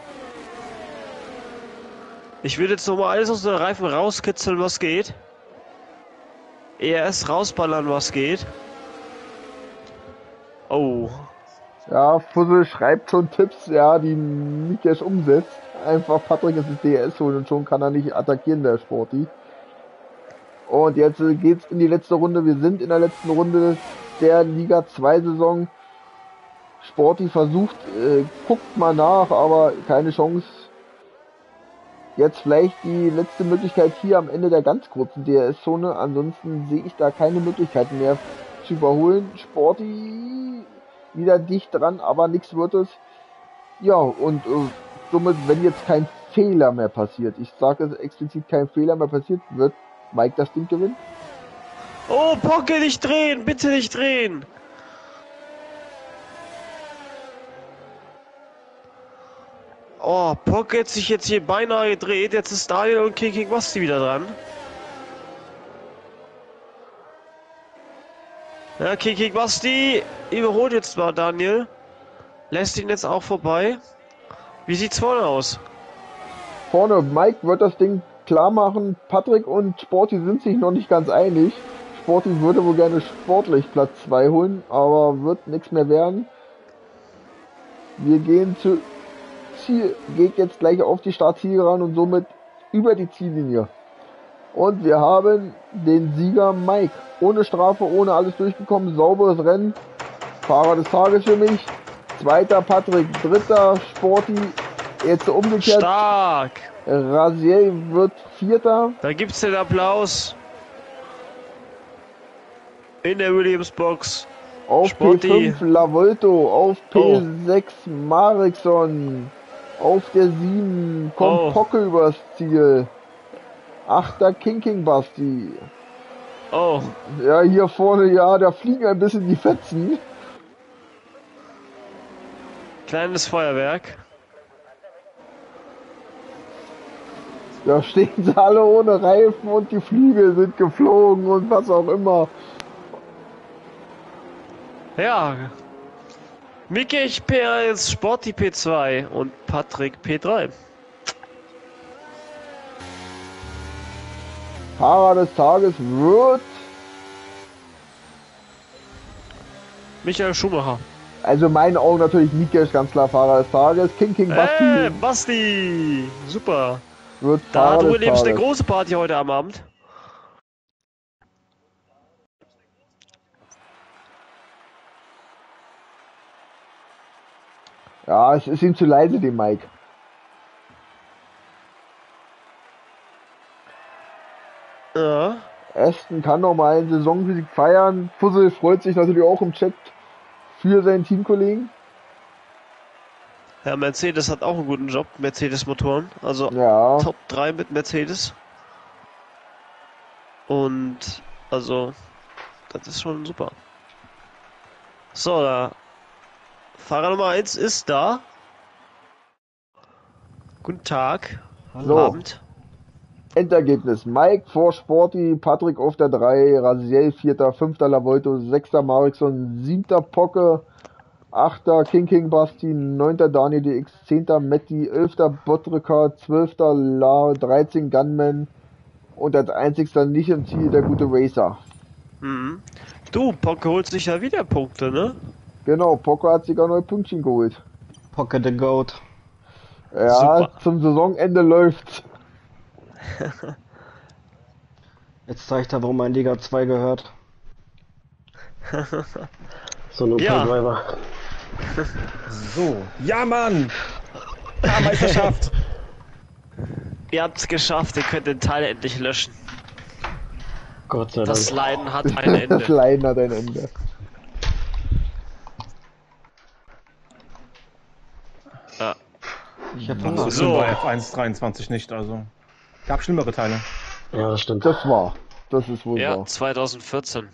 Ich würde jetzt nochmal alles aus den Reifen rauskitzeln, was geht. E R S rausballern, was geht. Oh. Ja, Fussel schreibt schon Tipps, ja, die Mikesh umsetzt. Einfach Patrick ist das D R S holen und schon kann er nicht attackieren, der Sporty. Und jetzt äh, geht's in die letzte Runde. Wir sind in der letzten Runde der Liga zwei Saison. Sporty versucht, äh, guckt mal nach, aber keine Chance. Jetzt vielleicht die letzte Möglichkeit hier am Ende der ganz kurzen D R S-Zone. Ansonsten sehe ich da keine Möglichkeiten mehr zu überholen. Sporty wieder dicht dran, aber nichts wird es. Ja, und äh, somit, wenn jetzt kein Fehler mehr passiert, ich sage es explizit, kein Fehler mehr passiert, wird Mike das Ding gewinnen. Oh, Pocke, nicht drehen, bitte nicht drehen. Oh, Pocke hat sich jetzt hier beinahe gedreht. Jetzt ist Daniel und King King Basti wieder dran. Ja, King King Basti überholt jetzt mal Daniel. Lässt ihn jetzt auch vorbei. Wie sieht's vorne aus? Vorne, Mike wird das Ding klar machen. Patrick und Sporty sind sich noch nicht ganz einig. Sporty würde wohl gerne sportlich Platz zwei holen, aber wird nichts mehr werden. Wir gehen zu Ziel, geht jetzt gleich auf die Startzielgeraden und somit über die Ziellinie. Und wir haben den Sieger Mike. Ohne Strafe, ohne alles durchgekommen, sauberes Rennen. Fahrer des Tages für mich. Zweiter Patrick, dritter Sporty, jetzt umgekehrt. Stark! Raziel wird Vierter. Da gibt's den Applaus. In der Williams-Box. Auf Sporty. P fünf Lavolto, auf P Oh. sechs Mariksson, auf der sieben kommt Oh. Pocke übers Ziel. Achter Kinking Basti. Oh, Ja, hier vorne, ja, da fliegen ein bisschen die Fetzen. kleines Feuerwerk. Da stehen sie alle ohne Reifen und die Flügel sind geflogen und was auch immer. Ja. Mikich P eins, Sporty P zwei und Patrick P drei. Fahrer des Tages wird, Michael Schumacher. also in meinen Augen natürlich Mikesh, ganz klar Fahrer des Tages. King King Basti Äh, Basti! Super. wird Da Fahrer du des erlebst eine Tages. große Party heute am Abend. Ja, es ist ihm zu leise, dem Mike. Ja. Aston kann noch mal einen Saisonsieg feiern. Fussel freut sich natürlich auch im Chat für seinen Teamkollegen. Ja, Mercedes hat auch einen guten Job. Mercedes-Motoren. Also Ja, Top drei mit Mercedes. Und also, das ist schon super. So, da. Fahrer Nummer eins ist da. Guten Tag. Guten So. Abend. Endergebnis. Mike vor Sporty, Patrick auf der drei, Raziel vierter, fünfter Lavolto, sechster Mariksson, siebter Pocke, achter King King Basti, neunter Daniel D X, zehnter Matti, elfter Bottrika, zwölfter La, dreizehn Gunman und als einzigster nicht im Ziel der gute Racer. Mhm. Du, Pocke holt sich ja wieder Punkte, ne? Genau, Pocke hat sogar neue Pünktchen geholt. Pocket the Goat. Ja, Super. zum Saisonende läuft's. Jetzt zeigt er, warum er in Liga zwei gehört. So ein Ja. Driver. So, ja Mann! Ja, Meisterschaft! Ihr habt's geschafft, ihr könnt den Teil endlich löschen. Gott sei Das Dank. Leiden hat ein Das Ende. Leiden hat ein Ende. Ja. Ich hab So Hunger. schlimm So. war F eins dreiundzwanzig nicht, also. Gab schlimmere Teile. Ja, das stimmt. Das war. Das ist wohl Ja, wahr. zweitausendvierzehn.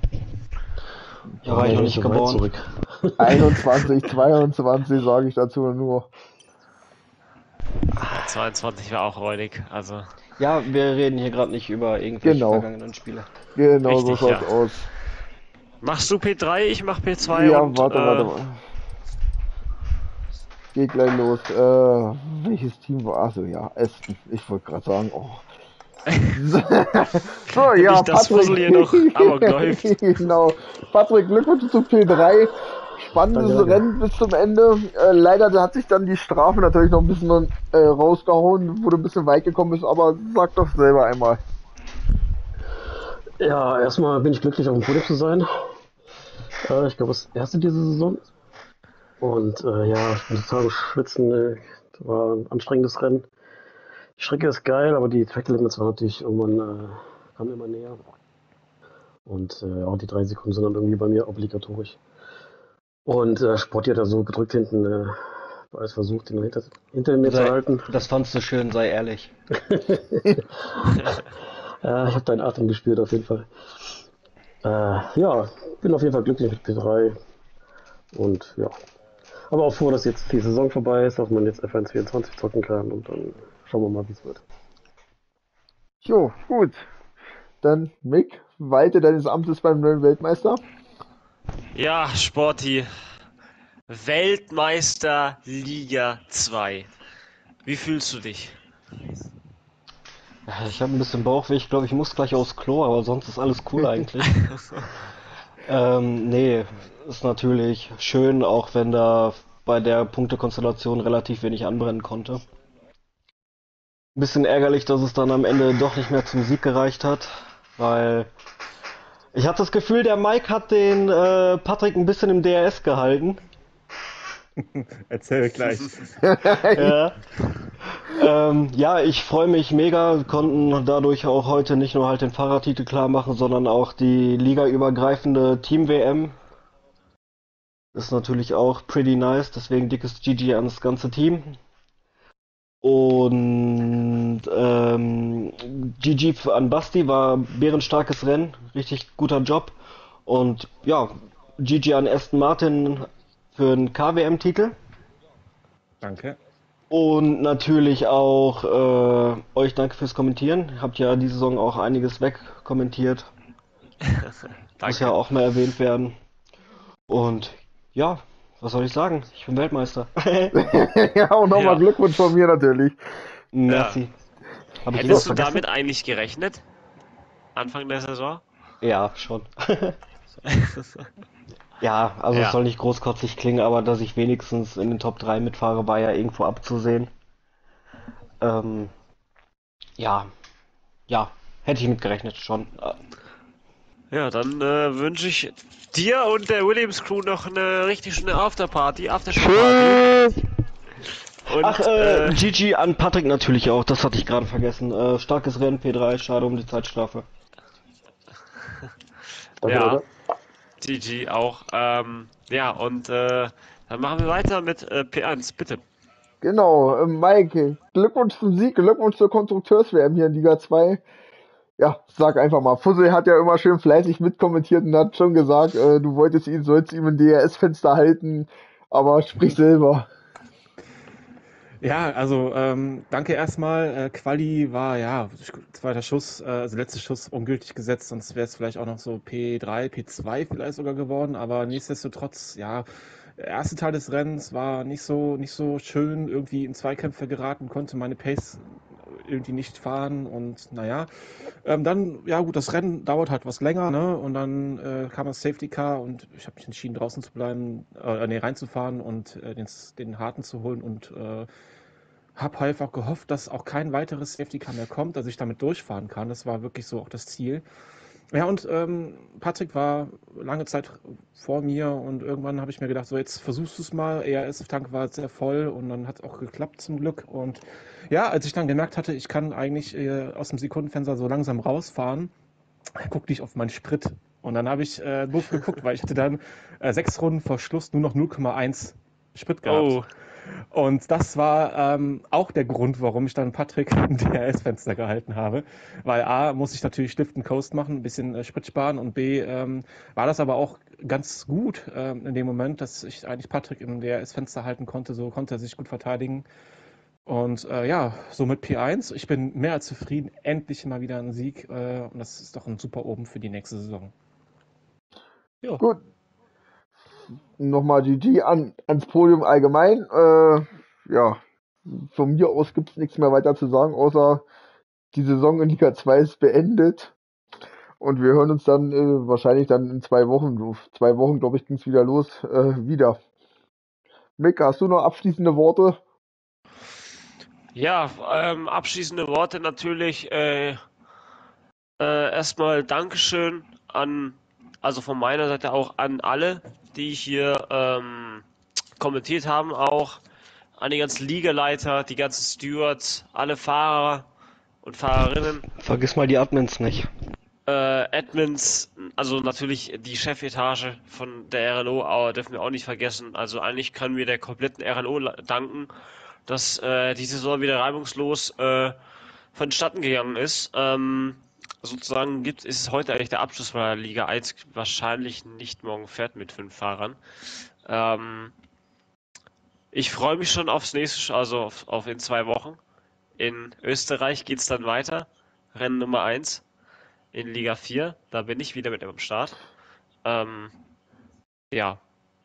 Da war ich noch nicht so weit geboren. zurück. einundzwanzig, zweiundzwanzig sage ich dazu nur. zweiundzwanzig war auch räudig, also. Ja, wir reden hier gerade nicht über irgendwelche Genau. vergangenen Spiele. Genau Richtig, so schaut's ja. aus. Machst du P drei, ich mach P zwei Ja, und warte, äh, warte mal. Geht gleich los. Äh, welches Team war? Achso, ja, Aston. Ich wollte gerade sagen, oh. So, ja, Nicht, dass Fussel hier noch amok läuft. Genau. Patrick, Glückwunsch zu P drei. Spannendes Danke, danke. Rennen bis zum Ende. Äh, leider hat sich dann die Strafe natürlich noch ein bisschen äh, rausgehauen, wo du ein bisschen weit gekommen bist, aber sag doch selber einmal. Ja, erstmal bin ich glücklich, auf dem Podium zu sein. Äh, ich glaube, das erste diese Saison. Und äh, ja, ich bin total am Schwitzen. Äh, das war ein anstrengendes Rennen. Die Strecke ist geil, aber die Track Limits waren natürlich irgendwann, äh, kamen immer näher. Und äh, auch die drei Sekunden sind dann irgendwie bei mir obligatorisch. Und äh, Sporty hat da so gedrückt hinten, äh, alles versucht, ihn hinter, hinter mir zu Sei, halten. das fandst du schön, sei ehrlich. Ja, ich habe deinen Atem gespürt auf jeden Fall. Äh, ja, bin auf jeden Fall glücklich mit P drei. Und ja. Aber auch froh, dass jetzt die Saison vorbei ist, dass man jetzt F eins vierundzwanzig zocken kann und dann schauen wir mal, wie es wird. Jo, gut. Dann, Mick, Walte deines Amtes beim neuen Weltmeister. Ja, Sporty. Weltmeister Liga zwei. Wie fühlst du dich? Ja, ich habe ein bisschen Bauchweh, ich glaube, ich muss gleich aufs Klo, aber sonst ist alles cool eigentlich. Ähm, nee, ist natürlich schön, auch wenn da bei der Punktekonstellation relativ wenig anbrennen konnte. Bisschen ärgerlich, dass es dann am Ende doch nicht mehr zum Sieg gereicht hat, weil ich hatte das Gefühl, der Mike hat den äh, Patrick ein bisschen im D R S gehalten. Erzähl gleich. Ja. Ähm, ja, ich freue mich mega. Wir konnten dadurch auch heute nicht nur halt den Fahrertitel klar machen, sondern auch die ligaübergreifende Team-W M. Ist natürlich auch pretty nice, deswegen dickes G G ans ganze Team. Und ähm, G G an Basti, war bärenstarkes Rennen, richtig guter Job. Und ja, G G an Aston Martin für den K W M-Titel. Danke. Und natürlich auch äh, euch danke fürs Kommentieren. Habt ja die Saison auch einiges wegkommentiert. Muss ja Danke. auch mal erwähnt werden. Und ja, was soll ich sagen? Ich bin Weltmeister. Ja, und nochmal Ja. Glückwunsch von mir natürlich. Merci. Hab ich Hättest irgendwas du vergessen? damit eigentlich gerechnet? Anfang der Saison? Ja, schon. Ja, also Ja. es soll nicht großkotzig klingen, aber dass ich wenigstens in den Top drei mitfahre, war ja irgendwo abzusehen. Ähm, ja, ja, hätte ich mitgerechnet schon. Ja, dann äh, wünsche ich dir und der Williams Crew noch eine richtig schöne Afterparty, Aftershow-Party. Und Ach, äh, äh, G G an Patrick natürlich auch, das hatte ich gerade vergessen. Äh, starkes Rennen, P drei, schade um die Zeitstrafe. Danke, ja, danke. G G auch. Ähm, ja, und äh, dann machen wir weiter mit äh, P eins, bitte. Genau, äh, Mike, Glückwunsch zum Sieg, Glückwunsch zur Konstrukteurs-W M hier in Liga zwei. Ja, sag einfach mal, Fussel hat ja immer schön fleißig mitkommentiert und hat schon gesagt, äh, du wolltest ihn, sollst ihm ein D R S-Fenster halten, aber sprich selber. Ja, also ähm, danke erstmal. Äh, Quali war ja zweiter Schuss, äh, also letzter Schuss ungültig gesetzt, sonst wäre es vielleicht auch noch so P drei, P zwei vielleicht sogar geworden. Aber nichtsdestotrotz, ja, der erste Teil des Rennens war nicht so nicht so schön. Irgendwie in Zweikämpfe geraten, konnte meine Pace irgendwie nicht fahren und naja. Ähm, dann, ja gut, das Rennen dauert halt was länger, ne? Und dann äh, kam das Safety Car und ich habe mich entschieden, draußen zu bleiben, äh, nee, reinzufahren und äh, den, den Harten zu holen und äh, habe einfach gehofft, dass auch kein weiteres Safety Car mehr kommt, dass ich damit durchfahren kann. Das war wirklich so auch das Ziel. Ja, und ähm, Patrick war lange Zeit vor mir und irgendwann habe ich mir gedacht, so jetzt versuchst du es mal. E R S-Tank war sehr voll und dann hat es auch geklappt zum Glück. Und ja, als ich dann gemerkt hatte, ich kann eigentlich äh, aus dem Sekundenfenster so langsam rausfahren, guckte ich auf meinen Sprit. Und dann habe ich äh, doof geguckt, weil ich hatte dann äh, sechs Runden vor Schluss nur noch null Komma eins Sprit gehabt. Oh, Und das war ähm, auch der Grund, warum ich dann Patrick im D R S-Fenster gehalten habe. Weil A, muss ich natürlich Lift and Coast machen, ein bisschen äh, Sprit sparen und B, ähm, war das aber auch ganz gut ähm, in dem Moment, dass ich eigentlich Patrick im D R S-Fenster halten konnte. So konnte er sich gut verteidigen. Und äh, ja, somit P eins. Ich bin mehr als zufrieden. Endlich mal wieder ein Sieg. Äh, und das ist doch ein super Oben für die nächste Saison. Ja. Gut, nochmal G G an, ans Podium allgemein. Äh, ja, von mir aus gibt's nichts mehr weiter zu sagen, außer die Saison in Liga zwei ist beendet. Und wir hören uns dann äh, wahrscheinlich dann in zwei Wochen, so zwei Wochen, glaube ich, ging's wieder los, äh, wieder. Mick, hast du noch abschließende Worte? ja, ähm, abschließende Worte natürlich. Äh, äh, erstmal Dankeschön an, also von meiner Seite auch an alle, die hier ähm, kommentiert haben, auch an die ganzen Ligaleiter, die ganzen Stewards, alle Fahrer und Fahrerinnen. Vergiss mal die Admins nicht. Äh, Admins, also natürlich die Chefetage von der R L O, aber dürfen wir auch nicht vergessen. Also eigentlich können wir der kompletten R L O la- danken, dass äh, die Saison wieder reibungslos äh, vonstatten gegangen ist. Ähm, sozusagen gibt ist es heute eigentlich der Abschluss, weil Liga eins wahrscheinlich nicht morgen fährt mit fünf Fahrern. Ähm, ich freue mich schon aufs nächste, also auf, auf in zwei Wochen. In Österreich geht's dann weiter. Rennen Nummer eins in Liga vier. Da bin ich wieder mit am Start. Ähm, ja,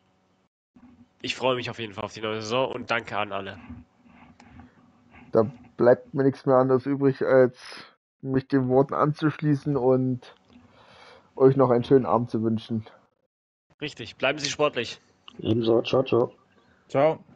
ich freue mich auf jeden Fall auf die neue Saison und danke an alle. Da bleibt mir nichts mehr anderes übrig, als mich den Worten anzuschließen und euch noch einen schönen Abend zu wünschen. Richtig, bleiben Sie sportlich. Ebenso, ciao, ciao. Ciao.